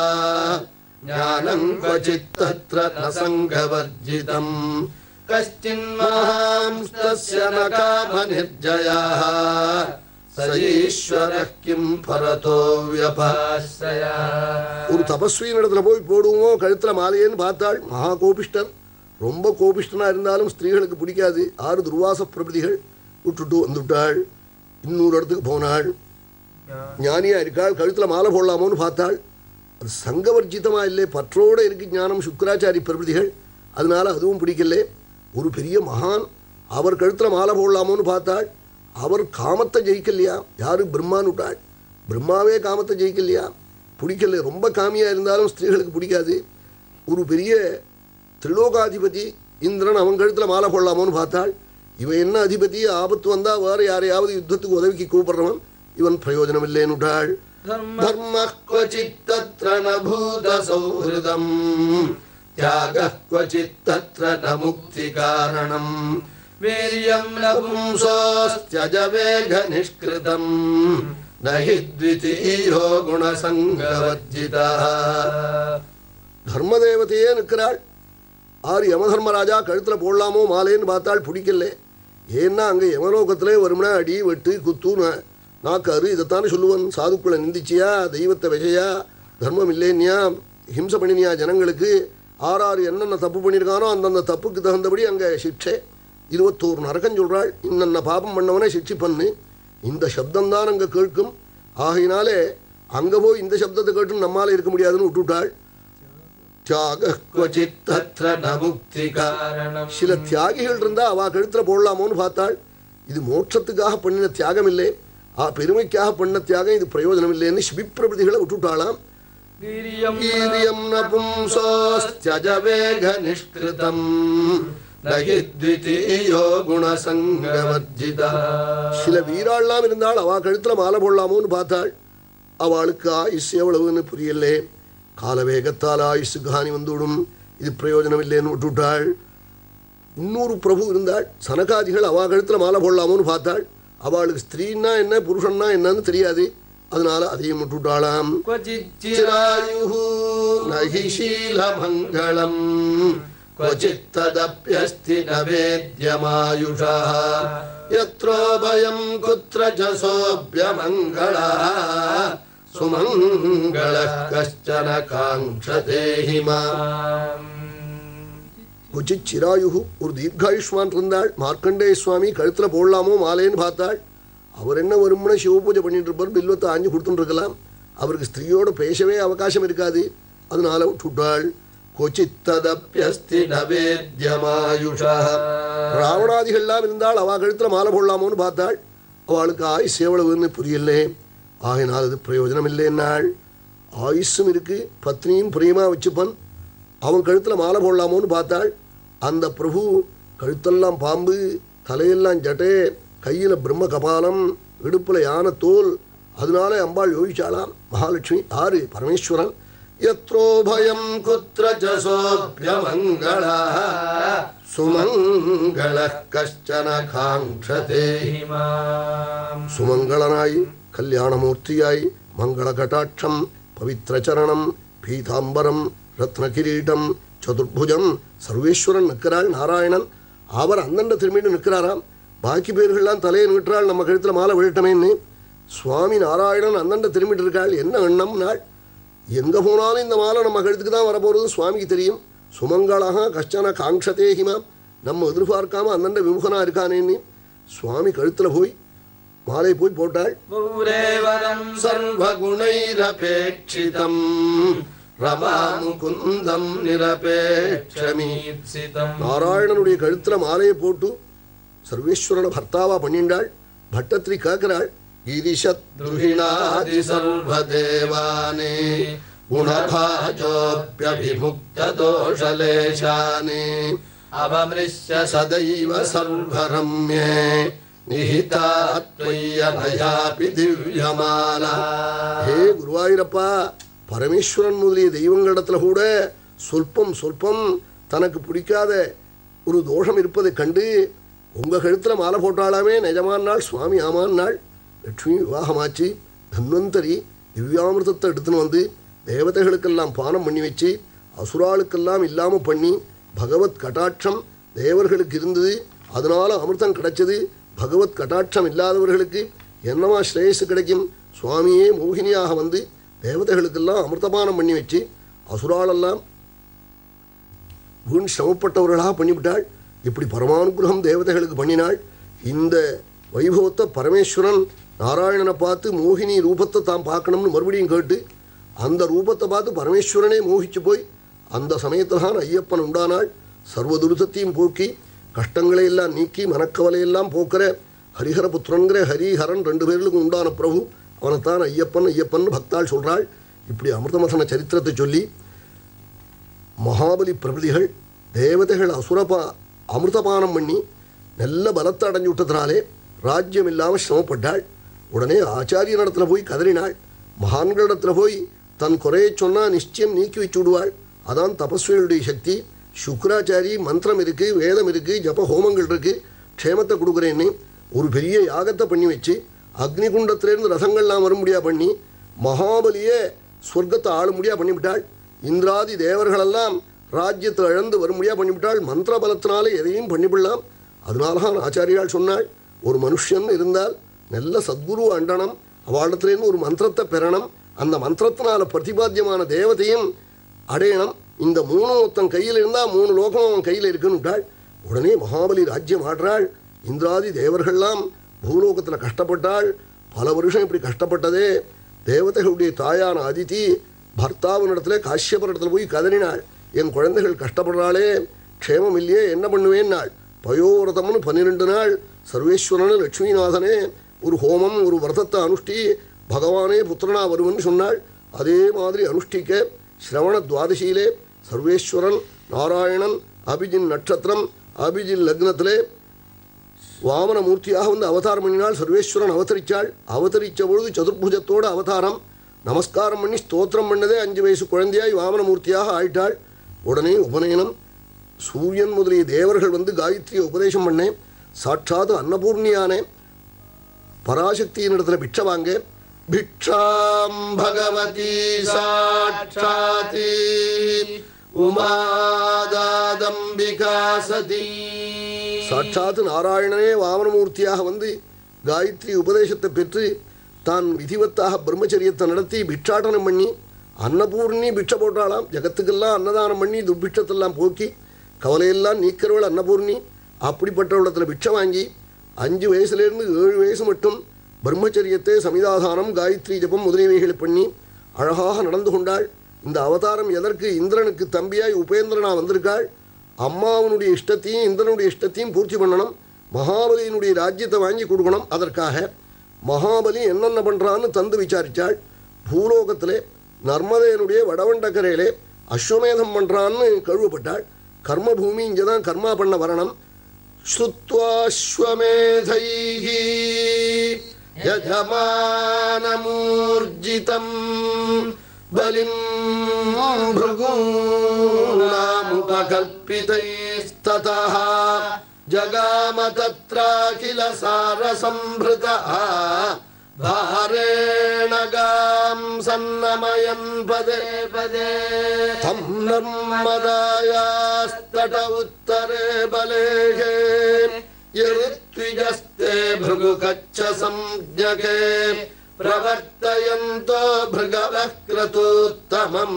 ஞானம் க்வசித் தத்ர ந சங்கவர்ஜிதம் கஷ்டின் மஹாம்ஸ்தஸ்ய ந காம நிர்ஜயா சஈஸ்வரः கிம் பரதோ வ்யபாஸ்ரயா. ஒரு தபஸ்வியின் இடத்துல போய் போடுவோம் கழுத்துல மாலையேன்னு பார்த்தாள். மகா கோபிஷ்டன், ரொம்ப கோபிஷ்டனா இருந்தாலும் ஸ்திரீகளுக்கு பிடிக்காது. ஆறு துர்வாச பிரபதிகள் விட்டுட்டு வந்துவிட்டாள். இன்னொரு இடத்துக்கு போனாள். ஞானியா இருக்காள், கழுத்துல மாலை போடலாமோன்னு பார்த்தாள். அது சங்கவர்ஜிதமா இல்லை, பற்றோட இருக்கு ஞானம், சுக்கராச்சாரி பிரபதிகள். அதனால அதுவும் பிடிக்கல. ஒரு பெரிய மகான், அவர் கழுத்துல மாலை போடலாமோன்னு பார்த்தாள். அவர் காமத்தை ஜெயிக்கலையா, யாரு பிரம்மான்னு விட்டாள். பிரம்மாவே காமத்தை ஜெயிக்கலையா, பிடிக்கல. ரொம்ப காமியா இருந்தாலும் ஸ்திரீகளுக்கு பிடிக்காது. ஒரு பெரிய திரிலோகாதிபதி இந்திரன், அவன் கழுத்துல மாலை போடலாமோன்னு பார்த்தாள். இவன் என்ன அதிபதி, ஆபத்து வந்தா வேற யாரையாவது யுத்தத்துக்கு உதவிக்கு கூப்பிடுறவன், இவன் பிரயோஜனம் இல்லைன்னு விட்டாள். தர்மः க்வசித் தத்ர ந பூத சௌஹ்ருதம் தியாகः க்வசித் தத்ர ந முக்தி காரணம் வீர்யம் ந பும்சோஸ்த்யஜ வேக நிஷ்கிருதம் நஹி த்விதீயோ குணசங்கவர்ஜிதः. தர்மதேவதையே நிற்கிறாள். ஆறு யமதர்மராஜா கழுத்தில் போடலாமோ மாலேன்னு பார்த்தாள். பிடிக்கல. ஏன்னா அங்கே யமலோகத்திலே வரும்னா அடி வெட்டு குத்துன்னு நாக்காரு இதைத்தானே சொல்லுவன். சாதுக்களை நிந்திச்சியா, தெய்வத்தை விஷயா, தர்மம் இல்லைன்னியா, ஹிம்சை பண்ணினியா ஜனங்களுக்கு. ஆறாறு என்னென்ன தப்பு பண்ணியிருக்கானோ அந்தந்த தப்புக்கு தகுந்தபடி அங்கே சிக்ஷை. இருபத்தோரு நரகம் சொல்கிறாள். இன்னென்ன பாபம் பண்ணவனே சிக்ஷை பண்ணு. இந்த சப்தம்தான் அங்கே கேட்கும். ஆகையினாலே அங்கே போய் இந்த சப்தத்தை கேட்டு நம்மால் இருக்க முடியாதுன்னு விட்டுவிட்டாள். சில தியாகிகள் இருந்தா அவ கழுத்துல போடலாமோன்னு பார்த்தாள். இது மோட்சத்துக்காக பண்ணின தியாகம் இல்லை, ஆ பெருமைக்காக பண்ண தியாகம், இது பிரயோஜனம் இல்லைன்னு சிபிப்பிரபதிகளை விட்டுட்டாளாம். சில வீராள்லாம் இருந்தாள். அவ கழுத்துல மாலை போடலாமோன்னு பார்த்தாள். அவளுக்கு ஆயுஷ் எவ்வளவுன்னு புரியலே. காலவேகத்தால் ஆயுஷு காணி வந்துவிடும், இது பிரயோஜனம் இல்லைன்னு விட்டுவிட்டாள். இன்னொரு பிரபு இருந்தாள். சனகாதிகள் அவா கழுத்துல மாலை போடலாமோன்னு பார்த்தாள். அவளுக்கு ஸ்திரீன்னா என்ன புருஷன்னா என்னன்னு தெரியாது. அதனால அதையும் விட்டுவிட்டாளாம். சுமங்களः கஷ்டன காங்க்ஷதே ஹிமாம். குச்சித் சிராயுகு, ஒரு தீர்காயுஷ்மான் இருந்தாள். மார்க்கண்டேய சுவாமி கழுத்துல போடலாமோ மாலேன்னு பார்த்தாள். அவர் என்ன வரும்னா சிவ பூஜை பண்ணிட்டு இருப்பார், பில்வத்தை ஆஞ்சு கொடுத்துட்டு இருக்கலாம். அவருக்கு ஸ்திரீயோட பேசவே அவகாசம் இருக்காது. அதனால விட்டுட்டாள். கொச்சித்ததப்யஸ்தி நவேத்யமாயுஷா. ராவணாதிகள்லாம் இருந்தால் அவ கழுத்துல மாலை போடலாமோன்னு பார்த்தாள். அவளுக்கு ஆயுஷ் எவ்வளவுன்னு புரியலே. ஆகினால் அது பிரயோஜனம் இல்லைன்னாள். ஆயுஷும் இருக்கு, பத்னியும் பிரியமா வச்சுப்பன். அவன் கழுத்துல மாலை போடலாமோன்னு பார்த்தாள். அந்த பிரபு கழுத்தெல்லாம் பாம்பு, தலையெல்லாம் ஜட்டே, கையில பிரம்ம கபாலம், இடுப்புல யானை தோல். அதனால அம்பாள் யோசிச்சாளாம். மகாலட்சுமி ஆறு பரமேஸ்வரன். யத்ரோபயம் குத்ரஜசோப்யமங்களா சுமங்களः கஷ்டன காங்க்ஷதே ஹிமாம். சுமங்களனாய், கல்யாணமூர்த்தியாய், மங்கள கட்டாட்சம், பவித்திர சரணம், பீதாம்பரம், ரத்ன கிரீட்டம், சதுர்புஜம், சர்வேஸ்வரன் நிற்கிறாள். நாராயணன் அவர் அந்தண்ட திரும்பிட்டு நிற்கிறாராம். பாக்கி பேர்கள்லாம் தலையை நிற்கிறாள். நம்ம கழுத்தில் மாலை விழட்டமேன்னு. சுவாமி நாராயணன் அந்தண்ட திரும்பிட்டு இருக்காள். என்ன எண்ணம் நாள், எங்கே போனாலும் இந்த மாலை நம்ம கழுத்துக்கு தான் வரப்போகிறது சுவாமிக்கு தெரியும். சுமங்களாக கஷ்டன காங்க்ஷதே ஹிமாம். நம்ம எதிர்பார்க்காம அந்தண்ட விமுகனா இருக்கானேன்னு சுவாமி கழுத்தில் போய் மாலை போய் போட்டாள். சர்வகுணைரபேட்சிதம் ரமாமுகுந்தம் நிரபேட்சமீப்சிதம். நாராயணனுடைய கழுத்துல மாலையை போட்டு சர்வேஸ்வரனை பர்த்தாவா பண்ணிண்டாள். பட்டத்திரி கேட்கிறாள், ஈதிஷத்ருஹிணாதி சர்வதேவானே குணபாஜோப்யபிமுக்த தோஷலேஷானே அவமிருஷ்ய சதைவ சர்வரம்யே நிஹிதாத்வய்யனயாபி திவ்யமாலா. ஹே குருவாயூரப்பா, பரமேஸ்வரன் முதலிய தெய்வங்களிடத்துல கூட சொல்பம் சொல்பம் தனக்கு பிடிக்காத ஒரு தோஷம் இருப்பதை கண்டு உங்க கழுத்துல மாலை போட்டாளாமே, நிஜமான நாள் சுவாமி ஆமான் நாள். லட்சுமி விவாகமாச்சு. தன்வந்தரி திவ்யாமிர்தத்தை எடுத்துன்னு வந்து தேவதைகளுக்கெல்லாம் பானம் பண்ணி வச்சு அசுராளுக்கெல்லாம் இல்லாமல் பண்ணி பகவத் கட்டாட்சம் தேவர்களுக்கு இருந்தது, அதனால அமிர்தம் கிடைச்சது. பகவத் கட்டாட்சம் இல்லாதவர்களுக்கு என்னமா ஸ்ரேயஸ் கிடைக்கும்? சுவாமியே மோகினியாக வந்து தேவதைகளுக்கெல்லாம் அமிர்தபானம் பண்ணி வச்சு அசுராலெல்லாம் வீண் சிரமப்பட்டவர்களாக பண்ணிவிட்டாள். இப்படி பரமானுகிரகம் தேவதைகளுக்கு பண்ணினாள். இந்த வைபவத்தை பரமேஸ்வரன் நாராயணனை பார்த்து மோகினி ரூபத்தை தான் பார்க்கணும்னு மறுபடியும் கேட்டு அந்த ரூபத்தை பார்த்து பரமேஸ்வரனே மோகிச்சு போய் அந்த சமயத்தில் தான் ஐயப்பன் உண்டானாள். சர்வதுரிதத்தையும் போக்கி கஷ்டங்களை எல்லாம் நீக்கி மனக்கவலையெல்லாம் போக்குற ஹரிஹர புத்திரங்கிற ஹரிஹரன் ரெண்டு பேர்களுக்கும் உண்டான பிரபு அவனைத்தான் ஐயப்பன் ஐயப்பன் பக்தாள் சொல்கிறாள். இப்படி அமிர்தமசன சரித்திரத்தை சொல்லி மகாபலி பிரபதிகள் தேவதைகள் அசுரபா அமிர்தபானம் பண்ணி நல்ல பலத்தை அடைஞ்சு விட்டதுனாலே ராஜ்யம் இல்லாமல் சிரமப்பட்டாள். உடனே ஆச்சாரியனிடத்தில் போய் கதறினாள். மகான்களிடத்தில் போய் தன் குறையை சொன்னால் நிச்சயம் நீக்கி வச்சு விடுவாள். அதான் தபஸ்விகளுடைய சக்தி. சுக்ராச்சாரி மந்திரம் இருக்குது, வேதம் இருக்குது, ஜப ஹோமங்கள் இருக்குது, க்ஷேமத்தை கொடுக்குறேன்னு ஒரு பெரிய யாகத்தை பண்ணி வச்சு அக்னிகுண்டத்திலேருந்து ரசங்கள்லாம் வரும்படியா பண்ணி மகாபலியே சொர்க்கத்தை ஆளும்படியா பண்ணிவிட்டாள். இந்திராதி தேவர்களெல்லாம் ராஜ்யத்தை இழந்து வரும்படியா பண்ணிவிட்டாள். மந்திர பலத்தினால எதையும் பண்ணிவிடலாம். அதனால தான் ஆச்சாரியால் சொன்னாள், ஒரு மனுஷன் இருந்தால் நல்ல சத்குரு அண்டனம், அவளிடத்துலேருந்து ஒரு மந்திரத்தை பெறணும், அந்த மந்திரத்தினால பிரதிபாத்தியமான தேவதையும் அடையணும். இந்த மூணு ஒருத்தன் கையில் இருந்தால் மூணு லோகம் அவன் கையில் இருக்குன்னு விட்டாள். உடனே மகாபலி ராஜ்யம் ஆடுறாள். இந்திராதி தேவர்கள்லாம் பூலோகத்தில் கஷ்டப்பட்டாள். பல வருஷம் இப்படி கஷ்டப்பட்டதே தேவதைகளுடைய தாயான அதிதி பர்த்தாவினிடத்துல காஷ்யபரிடத்தில் போய் கதறினாள். என் குழந்தைகள் கஷ்டப்படுறாளே, க்ஷேமம் இல்லையே, என்ன பண்ணுவேன் நாள். பயோவிரதம்னு பன்னிரெண்டு நாள் சர்வேஸ்வரனு லட்சுமிநாதனே ஒரு ஹோமம் ஒரு விரதத்தை அனுஷ்டி பகவானே புத்திரனா வருவன்னு சொன்னாள். அதே மாதிரி அனுஷ்டிக்க ஸ்ரவண துவாதசியிலே சர்வேஸ்வரன் நாராயணன் அபிஜின் நட்சத்திரம் அபிஜின் லக்னத்திலே வாமனமூர்த்தியாக வந்து அவதாரம் பண்ணினாள். சர்வேஸ்வரன் அவதரித்தாள். அவதரித்த பொழுது சதுர்புஜத்தோடு அவதாரம். நமஸ்காரம் பண்ணி ஸ்தோத்திரம் பண்ணதே அஞ்சு வயசு குழந்தையாய் வாமனமூர்த்தியாக ஆயிட்டாள். உடனே உபநயனம். சூரியன் முதலிய தேவர்கள் வந்து காயத்ரியை உபதேசம் பண்ணேன். சாட்சாத் அன்னபூர்ணியானே பராசக்தியின் இடத்துல பிட்சை வாங்க. பிக்ஷாம் பகவதி சாட்சாதி உமாதாதம்பிகா சதி. சாட்சாத் நாராயணனே வாமனமூர்த்தியாக வந்து காயத்ரி உபதேசத்தை பெற்று தான் விதிவத்தாக பிரம்மச்சரியத்தை நடத்தி பிட்சாடனம் பண்ணி அன்னபூர்ணி பிட்சை போட்டாலாம். ஜகத்துக்கெல்லாம் அன்னதானம் பண்ணி துர்பிட்சத்தெல்லாம் போக்கி கவலையெல்லாம் நீக்கிறவள் அன்னபூர்ணி. அப்படிப்பட்டவளத்தில் பிட்சை வாங்கி அஞ்சு வயசுலேருந்து ஏழு வயசு மட்டும் பிரம்மச்சரியத்தை சமிதாதானம் காயத்ரி ஜபம் முதலியவைகளை பண்ணி அழகாக நடந்து கொண்டாள். இந்த அவதாரம் எதற்கு? இந்திரனுக்கு தம்பியாய் உபேந்திரனா வந்திருக்காள். அம்மாவனுடைய இஷ்டத்தையும் இந்திரனுடைய இஷ்டத்தையும் பூர்த்தி பண்ணணும். மகாபலியினுடைய ராஜ்யத்தை வாங்கி கொடுக்கணும். அதற்காக மகாபலி என்னென்ன பண்ணுறான்னு தந்து விசாரித்தாள். பூலோகத்திலே நர்மதையனுடைய வடவண்டக்கரையிலே அஸ்வமேதம் பண்ணுறான்னு கழுவப்பட்டாள். கர்மபூமி இங்கே தான் கர்மா பண்ண வரணும். ஸ்ருத்வாஸ்வமேதைஹி யஜமானமூர்ஜிதம் பலிம் பிருகூணாமுபகல்பிதைஸ்ததஹ ஜகாம தத்ராகில சாரசம்பிருதஹ பாரேண காம் சன்னமயன் பதே பதே தம் நர்மதாயாஸ்தட உத்தரே பலேகே யருத்விஜஸ்தே பிருகுகச்ச சம்ஜகே பிரவர்த்தயந்தோ பிருகவः க்ரதூத்தமம்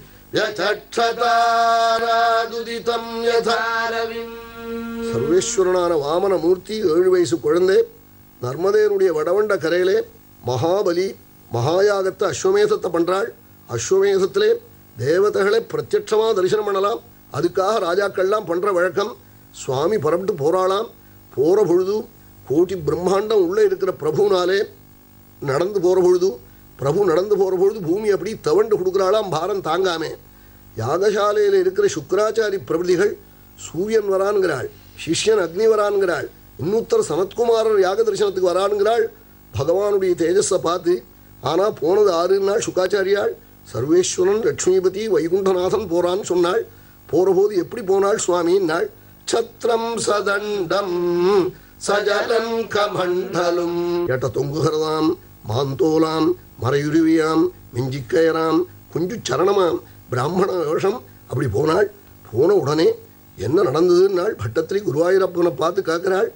யசக்ஷதாராதுதிதம் யதாரவிம். சர்வேஸ்வரனான வாமனமூர்த்தி ஏழு வயசு குழந்தை நர்மதேனுடைய வடவண்ட கரையிலே மகாபலி மகாயாகத்தை அஸ்வமேதத்தை பண்ணுறாள். அஸ்வமேதத்திலே தேவதைகளை பிரத்யட்சமாக தரிசனம் பண்ணலாம். அதுக்காக ராஜாக்கள்லாம் பண்ணுற வழக்கம். சுவாமி புறப்பட்டு போகிறாளாம். போகிற பொழுது கோட்டி பிரம்மாண்டம் உள்ளே இருக்கிற பிரபுனாலே நடந்து போகிற பொழுது பிரபு நடந்து போகிற பொழுது பூமி அப்படி தவண்டு கொடுக்குறாளாம் பாரம் தாங்காமே. யாகசாலையில் இருக்கிற சுக்கராச்சாரி பிரபதிகள் சூரியன் வரான்கிறாள், சிஷ்யன் அக்னி வரான்கிறாள், இன்னொருத்தர் சனத்குமாரர் யாக தரிசனத்துக்கு வரான்கிறாள் பகவானுடைய தேஜஸை பார்த்து. ஆனால் போனது ஆறு நாள் சுக்காச்சாரியாள் சர்வேஸ்வரன் லட்சுமிபதி வைகுண்டநாதன் போறான்னு சொன்னாள். போகிற போது எப்படி போனாள் சுவாமின்னாள். சத்ரம் சதண்டம் சஜலம் கமண்டலும் ஏட்ட தொங்குகிறதாம் மாந்தோலாம் மறையுருவியாம் மிஞ்சிக்கயராம் குஞ்சு சரணமாம் பிராமண வேஷம். அப்படி போனாள். போன உடனே என்ன நடந்ததுன்னாள் பட்டத்திரி குருவாயூரப்பனை பார்த்து காக்கிறாள்.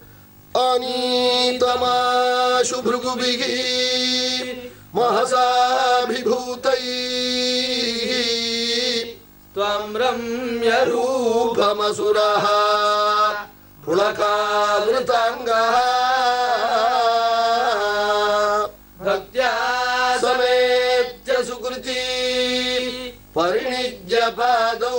ஆனீதமாசு பிருகுபிகி மஹசாபிபூதை த்வம் ரம்யரூபமசுரஹ புலகாவிருதாங்கஹ பக்த்யா சமேத்ய சுக்ருதி பரிணிஜ்ய பாதௌ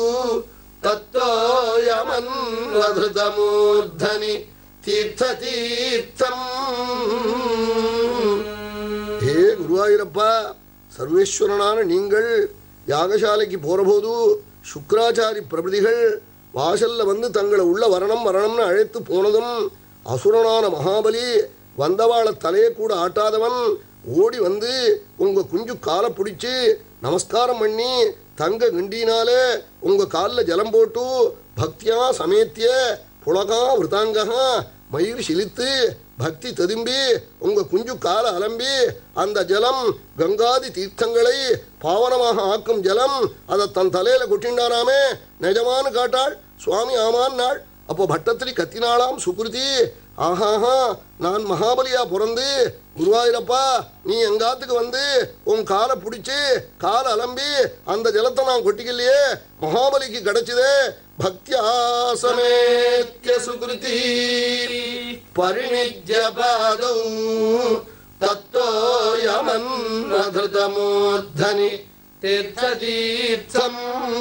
தத்தோயமன்வதமூர்தனி தீர்த்த தீர்த்தம். ஹே குருவாயூரப்பா, சர்வேஸ்வரனான நீங்கள் யாகசாலைக்கு போகிற போது சுக்கராச்சாரி பிரபதிகள் வாசல்ல வந்து தங்களை உள்ள வரணும் வரணும்னு அழைத்து போனதும் அசுரனான மகாபலி வந்தவாளை தலையை கூட ஆட்டாதவன் ஓடி வந்து உங்க குஞ்சு காலை பிடிச்சு நமஸ்காரம் பண்ணி தங்க கிண்டினாலே உங்க காலில் ஜலம் போட்டு பக்தியா சமேத்திய புலகா விருதாங்கா மயிர் சிலித்து பக்தி ததும்பி உங்க குஞ்சு கால அலம்பி அந்த ஜலம் கங்காதி தீர்த்தங்களை பாவனமாக ஆக்கும் ஜலம் அதை தன் தலையில கொட்டிண்டாராமே நிஜமானு காட்டாள். சுவாமி ஆமான் நாள். அப்போ பட்டத்திரி கத்தினாளாம் சுக்ருதி, ஆஹாஹா நான் மகாபலியா பிறந்து குருவாயூரப்பா நீ எங்காத்துக்கு வந்து உன் காலை பிடிச்சி காலை அலம்பி அந்த ஜலத்தை நான் கொட்டிக்கலையே மகாபலிக்கு கிடைச்சதே. பக்தியாசமேத்ய சுக்ருதி பரிணிஜ்ய பாதௌ தத்தோயமன்வதமூர்தனி தீர்த்த தீர்த்தம்.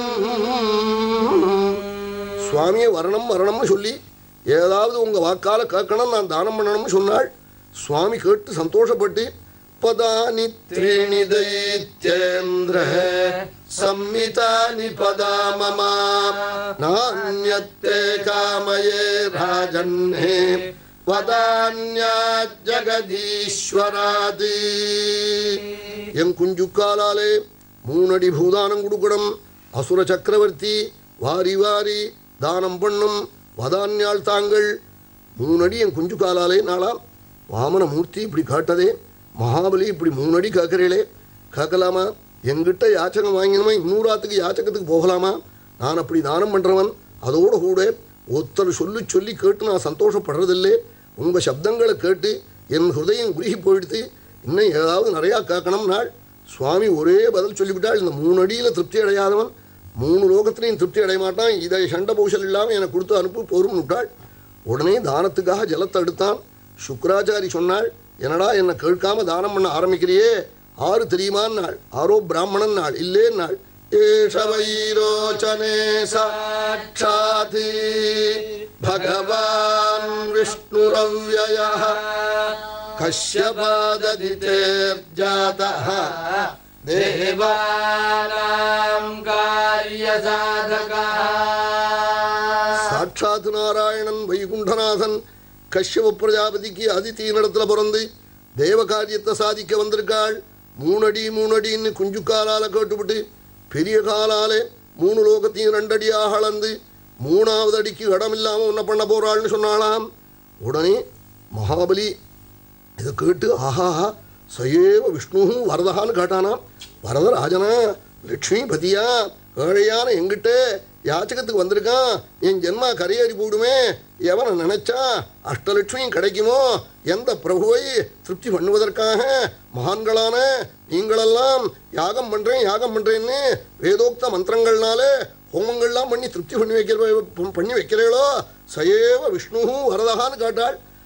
சுவாமியை வரணும் வரணும்னு சொல்லி ஏதாவது உங்க வாக்கால கேட்கணும் நான் தானம் பண்ணணும்னு சொன்னாள். சுவாமி கேட்டு சந்தோஷப்பட்டு பதானி த்ரீணி தைத்யேந்திர சம்மிதானி பதாமமா நான்யத்தே காமயே ராஜன்னே வதான்யா ஜகதீஸ்வராதி. என் குஞ்சுக்காலாலே மூணடி பூதானம் கொடுக்கணும். அசுர சக்கரவர்த்தி வாரி வாரி தானம் பண்ணும் வதான்யாள் தாங்கள். மூணடி என் குஞ்சு காலாலே நாளாம். வாமன மூர்த்தி இப்படி காட்டதே, மகாபலி இப்படி மூணடி காக்கிறீளே, காக்கலாமா? எங்கிட்ட யாச்சகம் வாங்கினோமா இன்னூறாத்துக்கு யாச்சகத்துக்கு போகலாமா? நான் அப்படி தானம் பண்ணுறவன். அதோடு கூட ஒருத்தர் சொல்லி சொல்லி கேட்டு நான் சந்தோஷப்படுறதில்லை. உங்கள் சப்தங்களை கேட்டு என் ஹிருதயம் குறுகி போயிடுத்து. இன்னும் ஏதாவது நிறையா காக்கணும் நாள். சுவாமி ஒரே பதில் சொல்லிவிட்டாள். இந்த மூணு அடியில் திருப்தி அடையாதவன் மூணு லோகத்திலையும் திருப்தி அடைய மாட்டான். இதை சண்ட பௌஷல் இல்லாமல் எனக்கு கொடுத்து அனுப்பு போரும் விட்டாள். உடனே தானத்துக்காக ஜலத்தை எடுத்தான். சுக்கராச்சாரி சொன்னாள், என்னடா என்னை கேட்காம தானம் பண்ண ஆரம்பிக்கிறியே, ஆறு தெரியுமான் நாள். ஆரோ பிராமணன் நாள் இல்லே நாள். ஏஷவைரோச்சனே சாட்சாத் பகவான் விஷ்ணுரவ்யயः கஷ்யபாததிதேர்ஜாதः தேவானாம் காரியசாதகः. சாட்சாத் நாராயணன் வைகுண்டநாதன் கஷ்யப பிரஜாபதிக்கு அதித்தி நடத்துல பிறந்து தேவ காரியத்தை சாதிக்க வந்திருக்காள். மூணடி மூணடின்னு குஞ்சு காலால கேட்டுவிட்டு பெரிய காலாலே மூணு லோகத்தையும் ரெண்டடியாக அளந்து மூணாவது அடிக்கு இடம் இல்லாமல் ஒன்ன பண்ண போறாள்னு சொன்னாலாம். உடனே மகாபலி இதை கேட்டு ஆஹாஹா சயேவ விஷ்ணு வரதகான்னு கேட்டானாம். வரதராஜனா லட்சுமி பதியா ஏழையான எங்கிட்ட யாச்சகத்துக்கு வந்திருக்கான். என் ஜென்மா கரையேறி போடுமே, எவனை நினைச்சா அஷ்டலட்சுமியும் கிடைக்குமோ? எந்த பிரபுவை திருப்தி பண்ணுவதற்காக மகான்களான நீங்களெல்லாம் யாகம் பண்றேன் யாகம் பண்றேன்னு வேதோக்த மந்திரங்கள்னால ஹோமங்கள்லாம் பண்ணி திருப்தி பண்ணி வைக்கிற பண்ணி வைக்கிறீங்களோ? சயேவ விஷ்ணு வரதகான்னு கேட்டாள்.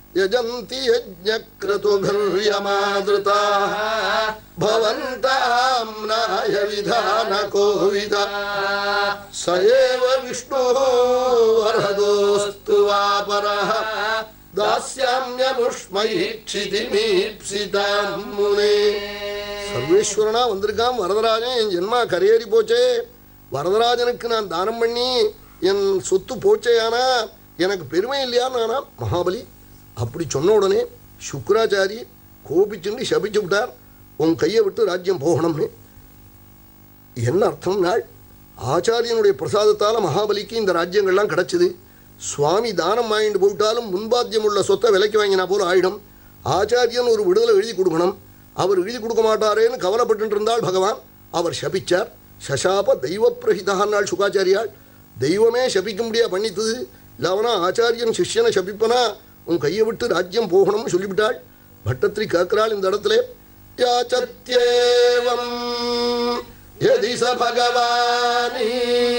யஜந்தி யஜ்ஞக்ரதுபிர்யமாத்ருதாः பவந்தாம் நாய விதான கோவிதா ச ஏவ விஷ்ணுः வரதோஸ்து வாபரः தாஸ்யாம்யமுஷ்மை க்ஷிதிமீப்சிதாம் முனே. சர்வேஸ்வரனா வந்திருக்கான் வரதராஜன். என் ஜென்மா கரையேறி போச்சே, வரதராஜனுக்கு நான் தானம் பண்ணி என் சொத்து போச்சேயானா எனக்கு பெருமை இல்லையான்னு நானா மகாபலி. அப்படி சொன்ன உடனே சுக்ராச்சாரி கோபிச்சுண்டு சபிச்சு விட்டார், உன் கையை விட்டு ராஜ்யம் போகணும்னு. என்ன அர்த்தம்னாள், ஆச்சாரியனுடைய பிரசாதத்தால் மகாபலிக்கு இந்த ராஜ்யங்கள்லாம் கிடச்சிது. சுவாமி தானம் வாங்கிட்டு போயிட்டாலும் முன்பாத்தியம் உள்ள சொத்தை விலைக்கு வாங்கினா போல ஆயிடும். ஆச்சாரியன் ஒரு விடுதலை எழுதி கொடுக்கணும், அவர் எழுதி கொடுக்க மாட்டாரேன்னு கவலைப்பட்டு இருந்தால் பகவான். அவர் சபிச்சார். சசாப தெய்வ பிரஹிதான்னாள் சுகாச்சாரியாள். தெய்வமே சபிக்க முடியா பண்ணித்தது. இல்லவனா ஆச்சாரியன் சிஷ்யனை சபிப்பனா உன் கையை விட்டு ராஜ்யம் போகணும்னு சொல்லிவிட்டாள். பட்டத்திரி கேட்கிறாள் இந்த இடத்துல, யாச்சத்யேவம் யதி ச பகவானி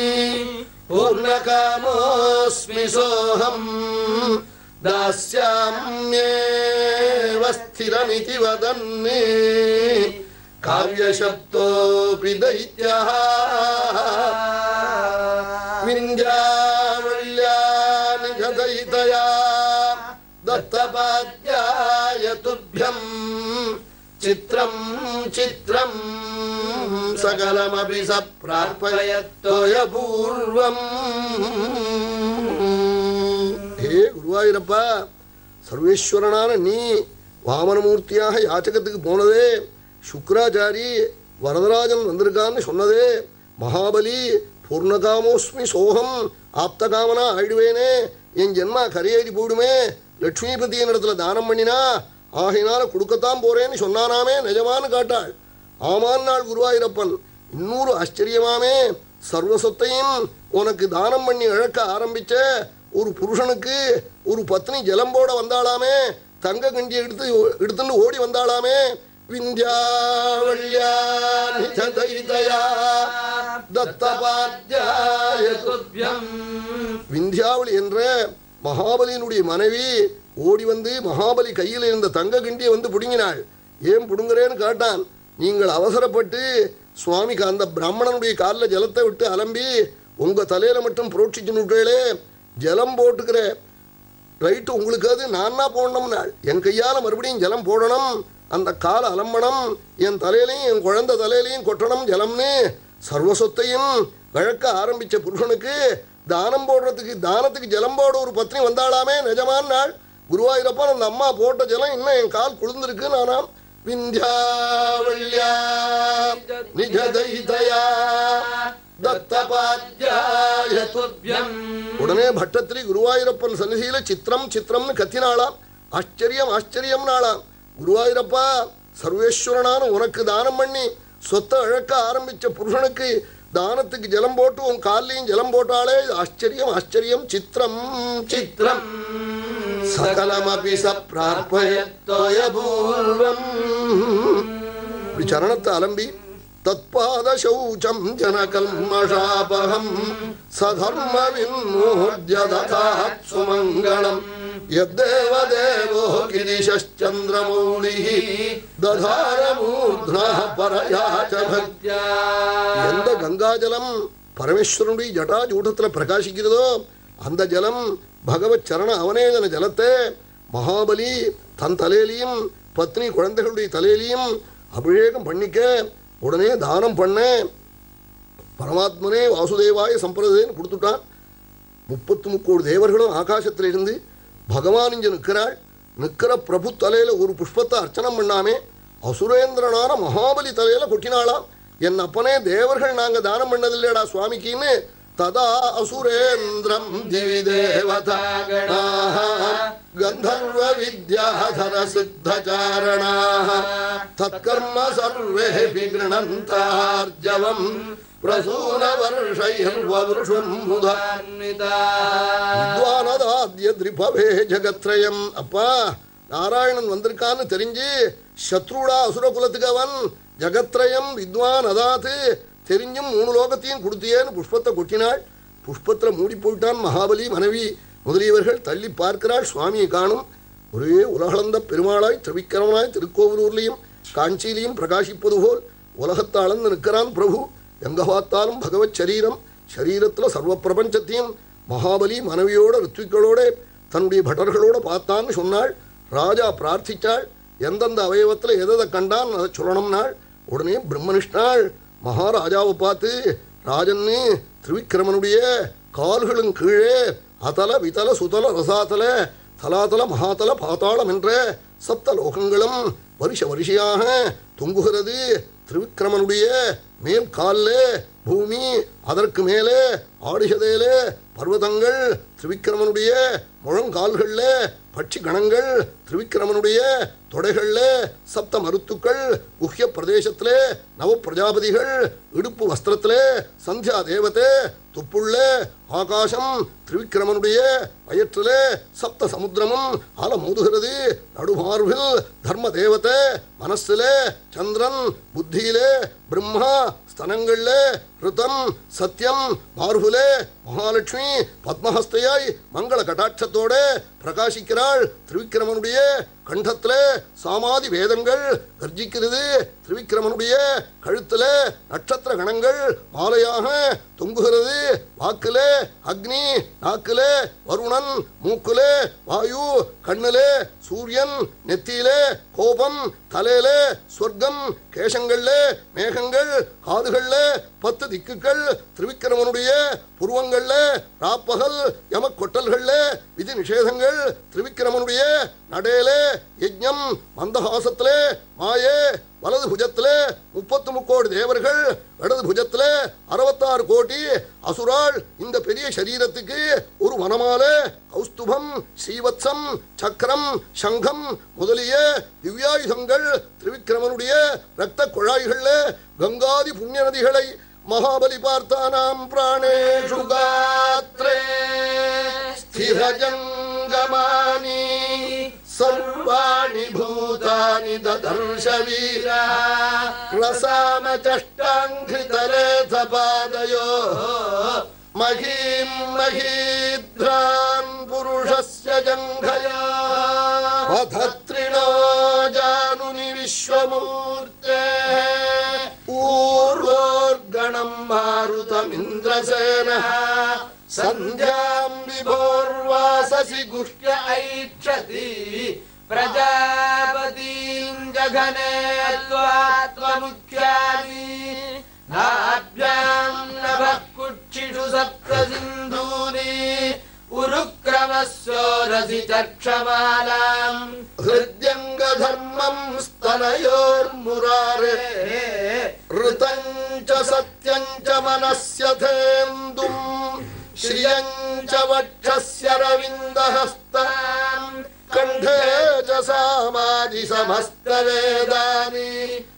பூர்ணகாமோஸ்மி சோஹம் தாஸ்யாம்யேவ ஸ்திரமிதி வதன்னி காவ்யசப்தோபி தைத்யः விந்த்யாவல்யா நிஜதைதயா தத்தபாத்யாய துப்யம் சித்ரம் சித்ரம் சகலமபி ச பிரார்ப்பயத்தோய பூர்வம். ஹே குருவாயூரப்பா, சர்வேஸ்வரனான நீ வாமனமூர்த்தியாக யாச்சகத்துக்கு போனதே, சுக்ராச்சாரி வரதராஜன் வந்திருக்கான்னு சொன்னதே, மகாபலி பூர்ணகாமோஸ்மி சோகம் ஆப்தகாமனா ஆயிடுவேனே, என் ஜென்மா கரையேறி போயிடுமே, லட்சுமிபதியின் இடத்துல தானம் பண்ணினா ஆகையினால கொடுக்கத்தான் போறேன்னு சொன்னானாமே, நிஜமானு காட்டாள். ஆமான் நாள் குருவாயூரப்பன். இன்னொரு ஆச்சரியமாமே, சர்வ சொத்தையும் உனக்கு தானம் பண்ணி இழக்க ஆரம்பிச்ச ஒரு புருஷனுக்கு ஒரு பத்னி ஜலம்போட வந்தாளாமே, தங்க கண்டியை எடுத்து எடுத்துன்னு ஓடி வந்தாளாமே. விந்த்யாவல்யா நிஜதைதயா தத்தபாத்யாய துப்யம். விந்தியாவளி என்ற மகாபலியினுடைய மனைவி ஓடி வந்து மகாபலி கையில் இருந்த தங்க கிண்டியை வந்து பிடுங்கினாள். ஏன் பிடுங்குறேன்னு கேட்டான். நீங்கள் அவசரப்பட்டு சுவாமிக்கு அந்த பிராமணனுடைய காலில் ஜலத்தை விட்டு அலம்பி உங்க தலையில மட்டும் புரோட்சிச்சுன்னுட்டே ஜலம் போட்டுக்கிற ரைட்டு உங்களுக்கு அது நான்னா போடணும்னாள். என் கையால மறுபடியும் ஜலம் போடணும், அந்த கால அலம்பணும், என் தலையிலையும் என் குழந்தை தலையிலையும் கொட்டணும் ஜலம்னு சர்வசொத்தையும் வழக்க ஆரம்பிச்ச புருஷனுக்கு தானம் போடுறதுக்கு தானத்துக்கு ஜலம் போட ஒரு பத்னி வந்தாளாமே, நிஜமான நாள் குருவாயூரப்பன். அந்த அம்மா போட்ட ஜலம் இன்னும் என் கால் குளிர்ந்திருக்கு. நானாம் விந்த்யாவல்யா நிஜதைதயா தத்தபாத்யாய துப்யம். உடனே பட்டத்திரி குருவாயூரப்பன் சன்னிதியில சித்திரம் சித்திரம்னு கத்தினாளாம். ஆச்சரியம் ஆச்சரியம் நாளாம். குருவாயூரப்பா, சர்வேஸ்வரனான உனக்கு தானம் பண்ணி சொத்தை இழக்க ஆரம்பிச்ச புருஷனுக்கு தானத்துக்கு ஜலம் போட்டு உன் காலையும் ஜலம் போட்டாலே ஆச்சரியம் ஆச்சரியம். சித்திரம் சித்திரம் சகலமபி ச பிரார்ப்பயத்தோய பூர்வம். இப்படி சரணத்தை அலம்பி தத்பாத சௌச்சம் ஜனகல்மஷாபகம் சதர்ம வின்மோத்ய ததாத் சுமங்கலம் யத்தேவ தேவோ கிரிஷச்சந்திரமௌளிஹ ததார மூர்த்னா பரயாச பக்த்யா. எந்த கங்காஜலம் பரமேஸ்வரனுடைய ஜட்டாஜூடத்தில் பிரகாசிக்கிறதோ அந்த ஜலம் பகவத் சரண அவனேதன ஜலத்தை மகாபலி தன் தலையிலையும் பத்னி குழந்தைகளுடைய தலையிலையும் அபிஷேகம் பண்ணிக்க உடனே தானம் பண்ண பரமாத்மனே வாசுதேவாய சம்பிரதேன்னு கொடுத்துட்டான். முப்பத்து முக்கோடி தேவர்களும் ஆகாசத்தில் இருந்து பகவான் இங்கே நிற்கிறாள். நிற்கிற பிரபு தலையில ஒரு புஷ்பத்தை அர்ச்சனம் பண்ணாமே அசுரேந்திரனான மகாபலி தலையில கொட்டினாளாம். என் அப்பனே, தேவர்கள் நாங்க தானம் பண்ணதில்லையடா சுவாமிக்குன்னு. ததா அசுரேந்திரம் திவி தேவதாகணாஹ கந்தர்வ வித்யாதர சித்தசாரணாஹ தத்கர்ம சர்வேபி கிருணந்தார்ஜவம் பிரசூன வர்ஷைர்வருஷம் முதான்விதாத்ய திரிபவே ஜகத்ரயம். அப்பா, நாராயணன் வந்திருக்கான்னு தெரிஞ்சு சத்ருடா அசுர குலத்துக்கு அவன் ஜகத்ரயம் வித்வான் அதாத்து தெரிஞ்சும் மூணு லோகத்தையும் கொடுத்தியேன்னு புஷ்பத்தை கொட்டினாள். புஷ்பத்தில் மூடி போயிட்டான் மகாபலி. மனைவி முதலியவர்கள் தள்ளி பார்க்கிறாள், சுவாமியை காணும். ஒரே உலகளந்த பெருமாளாய் திருவிக்கிரமனாய் திருக்கோவிலூர்லையும் காஞ்சியிலையும் பிரகாசிப்பது போல் உலகத்தை அளந்து நிற்கிறான் பிரபு. எங்க பார்த்தாலும் பகவத் சரீரம், சரீரத்தில் சர்வ பிரபஞ்சத்தையும் மகாபலி மனைவியோட ரித்விக்களோட தன்னுடைய பட்டர்களோட பார்த்தான்னு சொன்னாள். ராஜா பிரார்த்திச்சாள், எந்தெந்த அவயவத்தில் எதை கண்டான் அதை சொல்லணும்னாள். உடனே பிரம்மனிஷ்டாள் மகாராஜாவை பார்த்து, ராஜன்னு திருவிக்கிரமனுடைய கால்களும் கீழே அதல விதல சுதல ரசாதல தலாதல மகாதல பாதாளம் என்ற சப்த லோகங்களும் வருஷ வருஷையாக தொங்குகிறது. திருவிக்கிரமனுடைய மேல் காலில் பூமி, அதற்கு மேலே ஆடிசதேலே பர்வதங்கள், திருவிக்கிரமனுடைய முழங்கால்களில் பட்சி கணங்கள், திருவிக்கிரமனுடைய தொடைகளில் சப்த மருத்துக்கள், குஹ்ய பிரதேசத்திலே நவ பிரஜாபதிகள், இடுப்பு வஸ்திரத்திலே சந்தியா தேவதே, துப்புள்ள ஆகாசம், திருவிக்கிரமனுடைய வயிற்றிலே சப்த சமுத்திரமும் ஆல மோதுகிறது. நடுமார்பில் தர்ம தேவத்தை, மனசிலே சந்திரன், புத்தியிலே பிரம்மா, ஸ்தனங்கள்ல ரிதம் சத்தியம், மார்புலே மகாலட்சுமி பத்மஹஸ்தையாய் மங்கள கடாட்சத்தோட பிரகாசிக்கிறாள். திருவிக்கிரமனுடைய கண்டத்துல சாமாதி வேதங்கள் கர்ஜிக்கிறது. திருவிக்கிரமனுடைய கழுத்துல நட்சத்திர கணங்கள் மாலையாக தொங்குகிறது. வாக்குலே அக்னி, நாக்குலே வருணன், மூக்குலே வாயு, கண்ணிலே சூரியன், நெத்தியிலே கோபம், தலையிலே சொர்க்கம், கேசங்கள்ல மேகங்கள், காதுகள்ல பத்து திக்குகள், திருவிக்கிரமனுடைய புருவங்கள்ல ராப்பகல் யம கொட்டல்கள்ல விதி நிஷேதங்கள், திருவிக்கிரமனுடைய நடேலே யஜ்ஞம், மந்தஹாசத்திலே மாயே, வலது புஜத்திலே முப்பத்து முக்கோடி தேவர்கள், இடது புஜத்திலே அறுபத்தாறு கோடி அசுராள். இந்த பெரிய சரீரத்துக்கு ஒரு வனமாலே கௌஸ்துபம், ஸ்ரீவத்சம், சக்கரம், சங்கம் முதலிய திவ்யாயுதங்கள், திருவிக்கிரமனுடைய இரத்த குழாய்கள்ல கங்காதி புண்ணிய நதிகளை மகாபலி பார்த்தானாம். பிராணேஷு காத்ரே ஸ்திரஜங்கமானி சர்வாணி பூதானி ததர்ஷ வீரா ரசாமசஷ்டாங்கிருதரேத பாதயோः மஹீம் மஹீத்ரான் புருஷஸ்ய ஜங்கயா வதத்ரிணோ ஜானுனி விஸ்வமூர்த்தேः ஊர்வோர்கணம் மாருதமிந்திரசேனः சந்தியாம் விபோர்வாசசி குஷ்ய ஐக்ஷதி பிரஜாபதீம் ஜகனே த்வாத்வமுக்யானி நாப்யாம் நபः குட்சிஷு சப்த சிந்தூரி உருக்ரமஸ்யோரசி சக்ஷமாலாம் ஹிருத்யங்க தர்மம் ஸ்தனயோர்முராரே ருதஞ்ச சத்யஞ்ச மனஸ்யதேந்தும் ஸ்ரியஞ்ச வட்சஸ்ய ரவிந்தஹஸ்தாம் கண்டே ச சாமாதி சமஸ்த வேதானி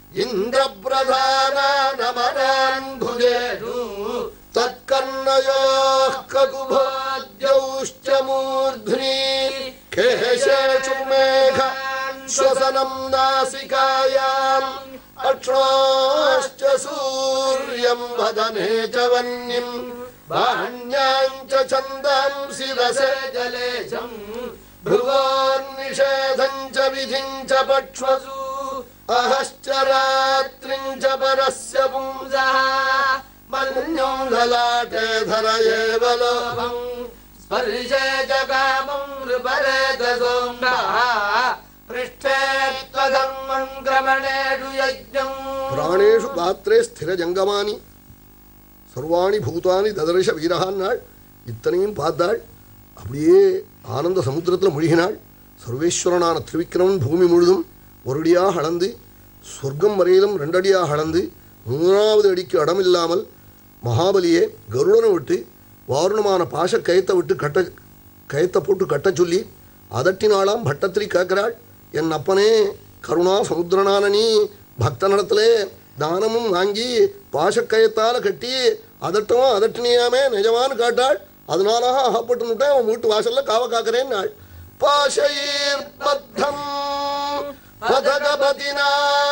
இந்திரப்ரதானானமனான் புஜேஷு தத்கர்ணயோः ககுபாத்யௌஷ்ச மூர்ಧ್ನಿ கேசேஷு மேகான் ஸ்வசனம் நாசிகாயாம் அக்ஷோஷ்ச சூர்யம் வதனே ச வன்னிம் பாண்யாஞ்ச சந்தாம்சி ரசே ஜலேசம் भ्रुवोर्निषेधञ्च विधिञ्च पक्ष्मसु अहश्च रात्रिञ्च परस्य पुंसः मन्यों ललाटे धर एव लोभं स्पर्शे च कामं नृपरेत सोम्भः पृष्ठे त्वधर्मं क्रमणेषु यज्ञं प्राणेषु गात्रे स्थिरजङ्गमानि सर्वाणि भूतानि ददर्श वीरहान्नाள். இத்தனையும் பார்த்தாள். அப்படியே ஆனந்த சமுத்திரத்தில் மூழ்கினாள். சர்வேஸ்வரனான திருவிக்கிரமன் பூமி முழுதும் ஒரடியாக அளந்து சொர்க்கம் வரையிலும் ரெண்டடியாக அளந்து மூணாவது அடிக்கு இடமில்லாமல் மகாபலியே கருடனை விட்டு வாருணமான பாச கயத்தை விட்டு கட்ட கயத்தை போட்டு கட்ட சொல்லி அதட்டினாலாம். பட்டத்திரி கேட்கிறாள், என் அப்பனே கருணா சமுத்திரனான நீ பக்தனிடத்திலே தானமும் வாங்கி பாசக்கயத்தால் கட்டி அதட்டவும் அதட்டினியாமே நிஜமானு காட்டாள். அதனால அகப்பட்டு அவன் வீட்டு வாசல்ல காவ காக்கிறேன் நாள். பாஷைர் பத்தம் பதகபதினா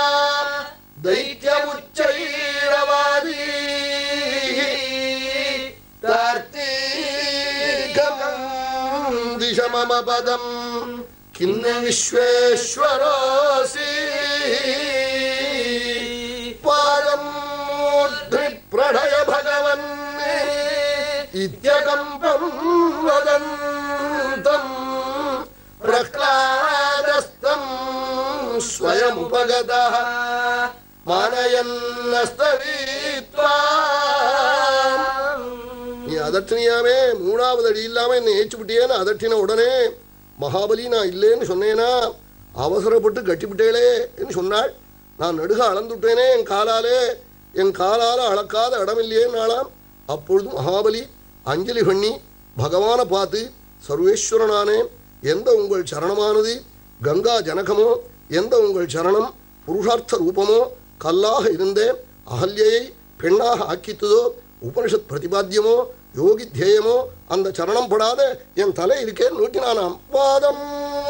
தைத்யமுச்சைரவாதி தார்த்தீகம் திசமம பதம் किन्न विश्वेश्वरोऽसि पादं मूर्ध्नि प्रणय भगवन् इत्यकम्पं वदन्तं प्रह्लादस्तं स्वयमुपगतः मानयन्नस्तवीत्वा நீ அதட்டினியாமே மூணாவது அடி இல்லாம என்னை ஏச்சு விட்டியேன்னு அதட்டின உடனே மகாபலி நான் இல்லேன்னு சொன்னேனா அவசரப்பட்டு கட்டிவிட்டேளே என்று சொன்னாள். நான் நடுக அளந்துட்டேனே என் காலாலே, என் காலால் அளக்காத இடமில்லையேன்னாலாம். அப்பொழுது மகாபலி அஞ்சலி பண்ணி பகவானை பார்த்து, சர்வேஸ்வரனானே, எந்த உங்கள் சரணமானது கங்கா ஜனகமோ, எந்த உங்கள் சரணம் புருஷார்த்த ரூபமோ, கல்லாக இருந்தே அகல்யை பெண்ணாக ஆக்கித்ததோ, உபனிஷத் பிரதிபாத்தியமோ யோகி தியேயமோ, அந்த சரணம் படாத என் தலை இருக்கேன் நீட்டினானாம். பாதம்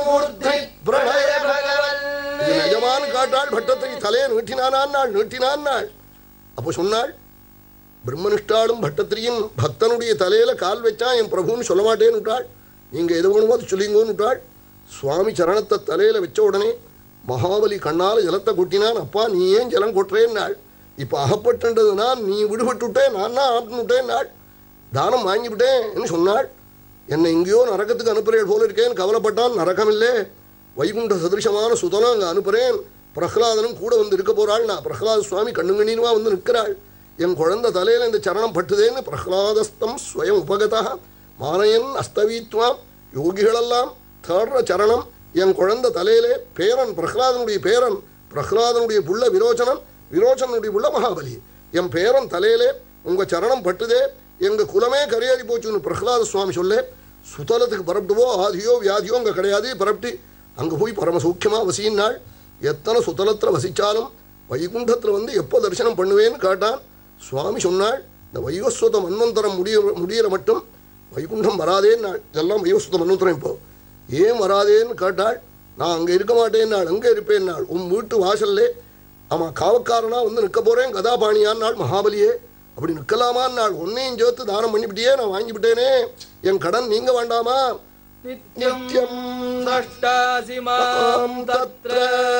நிஜமானு காட்டாள். பட்டத்தை தலையை நீட்டினானான் நாள் நீட்டினான் நாள். அப்போ சொன்னாள், பிரம்மனிஷ்டாலும் பட்டத்திரியும் பக்தனுடைய தலையில கால் வச்சா என் பிரபுன்னு சொல்ல மாட்டேன்னு விட்டாள். நீங்க எது வேணுமோ அது சொல்லிங்கோன்னு விட்டாள். சுவாமி சரணத்தை தலையில வச்ச உடனே மகாபலி கண்ணால ஜலத்தை கொட்டினான். அப்பா நீ ஏன் ஜலம் கொட்டுறேன்னாள். இப்ப அகப்பட்டுன்றதுனா நீ விடுபட்டுட்டேன், நான் தான் ஆட்டுட்டேன் நாள். தானம் வாங்கிவிட்டேன்னு சொன்னாள். என்னை எங்கேயோ நரகத்துக்கு அனுப்புறேன் போல இருக்கேன்னு கவலைப்பட்டான். நரகம் இல்லை, வைகுண்ட சதிருஷமான சுதனம் அங்கே அனுப்புறேன். பிரஹ்லாதனும் கூட வந்து இருக்க போறாள். நான் பிரஹ்லாத சுவாமி கண்ணுங்கண்ணீனுமா வந்து நிற்கிறாள். என் குழந்தை தலையில இந்த சரணம் பட்டுதேன்னு பிரஹ்லாதஸ்தம் ஸ்வயம் உபகதா மானயன் அஸ்தவீத்வாம். யோகிகளெல்லாம் தேடுற சரணம் என் குழந்தை தலையிலே. பேரன் பிரஹ்லாதனுடைய பேரன், பிரஹ்லாதனுடைய புள்ள விரோச்சனன், விரோச்சனுடைய புள்ள மகாபலி. என் பேரன் தலையிலே உங்க சரணம் பட்டுதே, எங்க குலமே கரையேறி போச்சுன்னு பிரஹ்லாத சுவாமி சொல்ல. சுதலத்துக்கு பரப்பிட்டுவோ ஆதியோ வியாதியோ அங்கே கிடையாது. பரப்பிட்டு அங்கே போய் பரம சௌக்கியமாக வசியினாள். எத்தனை சுதலத்தில் வசித்தாலும் வைகுண்டத்தில் வந்து எப்போ தரிசனம் பண்ணுவேன்னு கேட்டான். சுவாமி சொன்னாள், இந்த வைவஸ்வத மன்வந்தரம் முடிய முடிகிற மட்டும் வைகுண்டம் வராதேன்னாள். இதெல்லாம் வைவஸ்வத மன்வந்தரம் இப்போ ஏன் வராதேன்னு கேட்டாள். நான் அங்கே இருக்க மாட்டேன்னாள். அங்கே இருப்பேன்னாள். உன் வீட்டு வாசல்லே ஆமாம் காவக்காரனா வந்து நிற்க போகிறேன் கதாபாணியான்னாள் மகாபலியே. அப்படி நிற்கலாமான்னாள். ஒன்னையும் சேர்த்து தானம் பண்ணிவிட்டியே, நான் வாங்கிவிட்டேனே, என் கடன் நீங்க வேண்டாமா? நித்யம் நஷ்டாசிமாம் தத்ர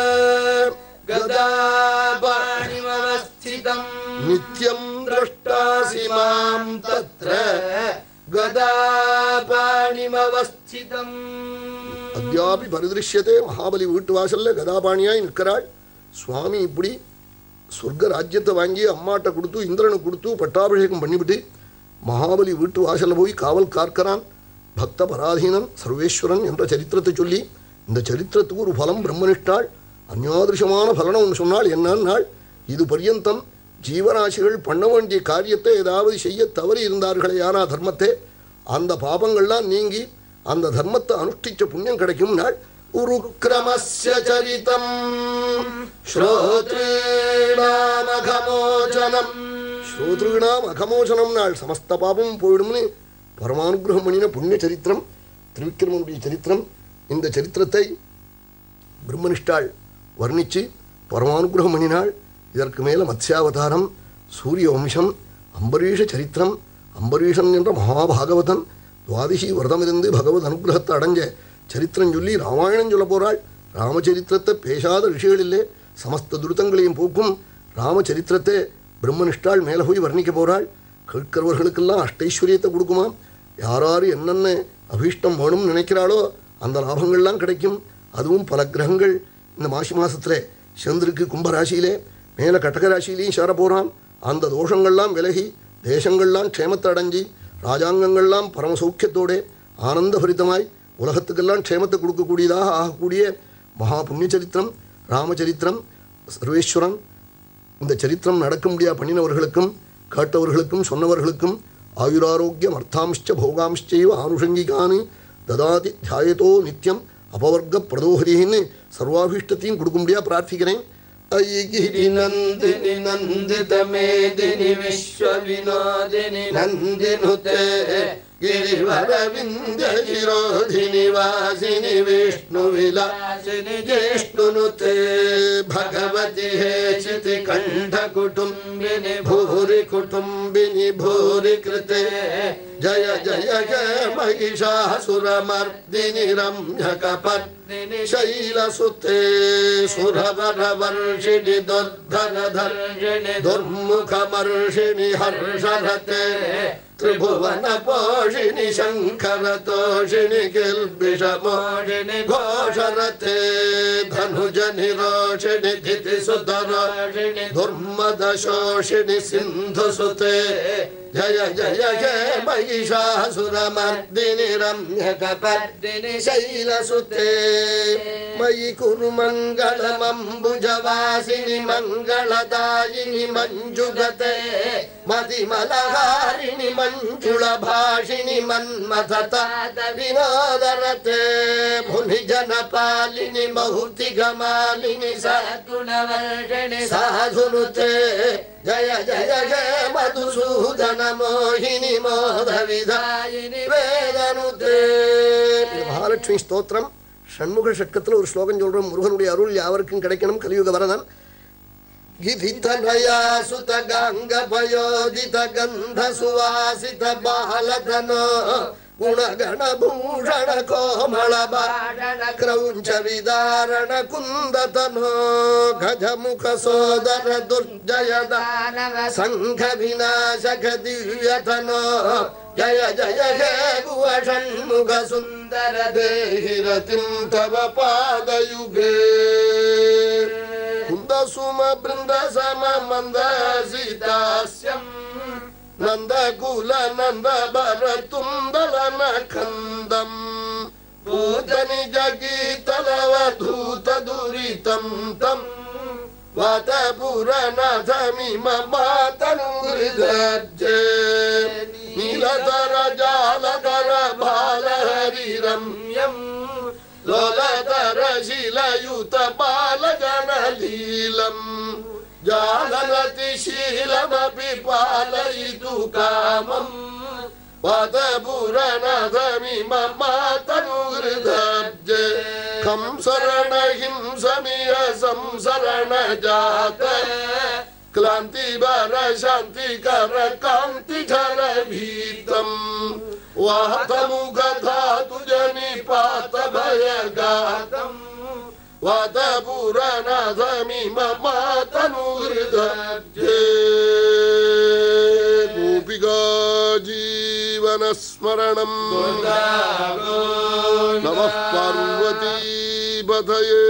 கதாபாணிமவஸ்திதம் நித்யம் நஷ்டாசிமாம் தத்ர கதாபாணிமவஸ்திதம். அத்யாபி பரிதிருஷ்யத்தே. மகாபலி வீட்டு வாசல்ல கதாபாணியாய் நிற்கிறாள். சுவாமி இப்படி சொர்க்க ராஜ்யத்தை வாங்கி அம்மாட்ட கொடுத்து இந்திரனுக்கு கொடுத்து பட்டாபிஷேகம் பண்ணிவிட்டு மகாபலி வீட்டு வாசலில் போய் காவல் காக்கிறான். பக்த பராதீனன் சர்வேஸ்வரன் என்ற சரித்திரத்தை சொல்லி, இந்த சரித்திரத்துக்கு ஒரு பலம் பிரம்மனிஷ்டாள் அந்யாதிருஷமான பலனை ஒன்று சொன்னால் என்னன்னாள், இது பர்யந்தம் ஜீவராசிகள் பண்ண வேண்டிய காரியத்தை ஏதாவது செய்ய தவறி இருந்தார்களே யானா தர்மத்தை, அந்த பாபங்கள்லாம் நீங்கி அந்த தர்மத்தை அனுஷ்டிச்ச புண்ணியம் கிடைக்கும் நாள். உருக்ரமஸ்ய சரிதம் ஸ்ரோத்ரீணாம் அகமோசனம். ஸ்ரோத்ரீணாம் அகமோசனம் நாள் சமஸ்த பாபமும் போயிடும்னு பரமானுகிரகம் பண்ணின புண்ணிய சரித்திரம் திருவிக்கிரமனுடைய சரித்திரம். இந்த சரித்திரத்தை பிரம்மனிஷ்டாள் வர்ணித்து பரமானுகிரகம் பண்ணினாள். இதற்கு மேலே மத்ஸ்யாவதாரம், சூரிய வம்சம், அம்பரீஷ சரித்திரம், அம்பரீஷன் என்ற மகாபாகவதன் துவாதிசி விரதமிருந்து பகவத் அனுகிரகத்தை அடைஞ்ச சரித்திரம் சொல்லி ராமாயணம் சொல்ல போகிறாள். ராமச்சரித்திரத்தை பேசாத ரிஷிகள் இல்லை. சமஸ்த துருத்தங்களையும் போக்கும் ராமச்சரித்திரத்தை பிரம்மனிஷ்டாள் மேலே போய் வர்ணிக்க போகிறாள். கேட்கிறவர்களுக்கெல்லாம் அஷ்டைஸ்வரியத்தை கொடுக்குமா. யாராரு என்னென்ன அபீஷ்டம் வேணும்னு நினைக்கிறாளோ அந்த லாபங்கள்லாம் கிடைக்கும். அதுவும் பல கிரகங்கள் இந்த மாசி மாதத்தில் சந்திருக்கு கும்பராசியிலே மேலே கடகராசியிலையும் சேர போகிறான். அந்த தோஷங்கள்லாம் விலகி தேசங்கள்லாம் க்ஷேமத்தை அடைஞ்சி ராஜாங்கங்கள்லாம் பரமசௌக்கியத்தோட ஆனந்தபரிதமாய் உலகத்துக்கெல்லாம் க்ஷேமத்தை கொடுக்கக்கூடியதாக ஆகக்கூடிய மகா புண்ணிய சரித்திரம் ராமச்சரித்திரம். சர்வேஸ்வரன் இந்த சரித்திரம் நடக்க முடியா பண்ணினவர்களுக்கும் கேட்டவர்களுக்கும் சொன்னவர்களுக்கும் ஆயுராரோக்கியம் அர்த்தாம்ச்ச போகாம்ச்சைவ ஆனுஷங்கிகானு ததாதி தியாயத்தோ நித்தியம் அபவர்க்க பிரதோஹரின்னு சர்வாபீஷ்டத்தையும் கொடுக்க முடியா பிரார்த்திக்கிறேன். ஐகிரி நந்தினி நந்தித மேதினி விஸ்வ வினோதினி நந்தினுதே गिरिवरविन्द्यशिरोधिनि वासिनि विष्णुविलासिनि जिष्णुनुते भगवति हेचिति कण्ठकुटुम्बिनि भूरि कुटुम्बिनि भूरि कृते जय जय जय महिषासुरमर्दिनि रम्यकपर्दिनि शैलसुते सुरवरवर्षिणि दुर्धरधर्षिणि दुर्मुखमर्षिणि हर्षरते त्रिभुवन पोषिणि शङ्करतोषिणि किल्बिषमोषिणि घोषरते धनुजनि रोषिणि धितिसुतरोषिणि दुर्मदशोषिणि सिन्धुसुते जय जय जय महिषासुरमर्दिनि रम्यकपर्दिनि शैलसुते मयि कुरु मङ्गलमम्बुजवासिनि मङ्गलदायिनि मञ्जुगते मतिमलहारिणि मञ्जुळभाषिणि मन्मथतात विनोदरते मुनिजनपालिनि महुतिगमालिनि सद्गुणवर्षिणि साधुनुते जय जय जय मधुसूदन मोहिनी मोदविदायिनि வேதனுதே. மகாலட்சுமி ஸ்தோத்திரம் ஷண்முக ஷட்கத்தில் ஒரு ஸ்லோகம் சொல்றோம். முருகனுடைய அருள் யாவருக்கும் கிடைக்கணும். கலியுக வரதன் गिरितनया सुत गंग भयोदित गंध सुवासित बालधनो गुणगण भूषण कोमल भाषण क्रौंच विदारण कुंदतनो गजमुख सोदर दुर्जय दानव संघ विनाशक दिव्यतनो जय जय हे गुह षण्मुख सुंदर देहि रतिं तव पादयुगे कुन्दसुम बृंद सम मंदसितास्यं नंदकुल नंद भरतुंदलन खंदम पूजनि जगीतलवधूत दुरितं तं वातपुरनाथमिम मातनुहृदये नीलधर जालधर बालहरिरम्यं लोलधर शीलयुत बालजनलीलम् जालनतिशीलमपि पालयितु कामम् वातपुरनाथमिम मातनुहृदये कंसरण हिंसमिह संसरण जात क्लांतिबर शांतिकर कांतिधर भीतम् वातमुख धातु जनिपात भयगातम् वातपुरनाथमिम मातनुहृदये गोपिका जीवनस्मरणं नमः पार्वतीपतये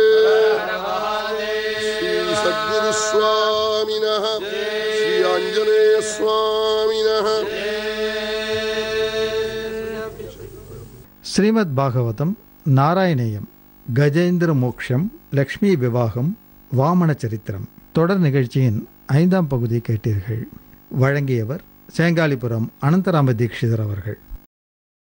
श्री सद्गुरुस्वामिनः श्री आञ्जनेयस्वामिनः. ஸ்ரீமத் பாகவதம் நாராயணேயம் கஜேந்திர மோக்ஷம் லக்ஷ்மி விவாகம் வாமன சரித்திரம் தொடர் நிகழ்ச்சியின் ஐந்தாம் பகுதி கேட்டீர்கள். வழங்கியவர் சேங்காலிபுரம் அனந்தராம தீட்சிதர் அவர்கள்.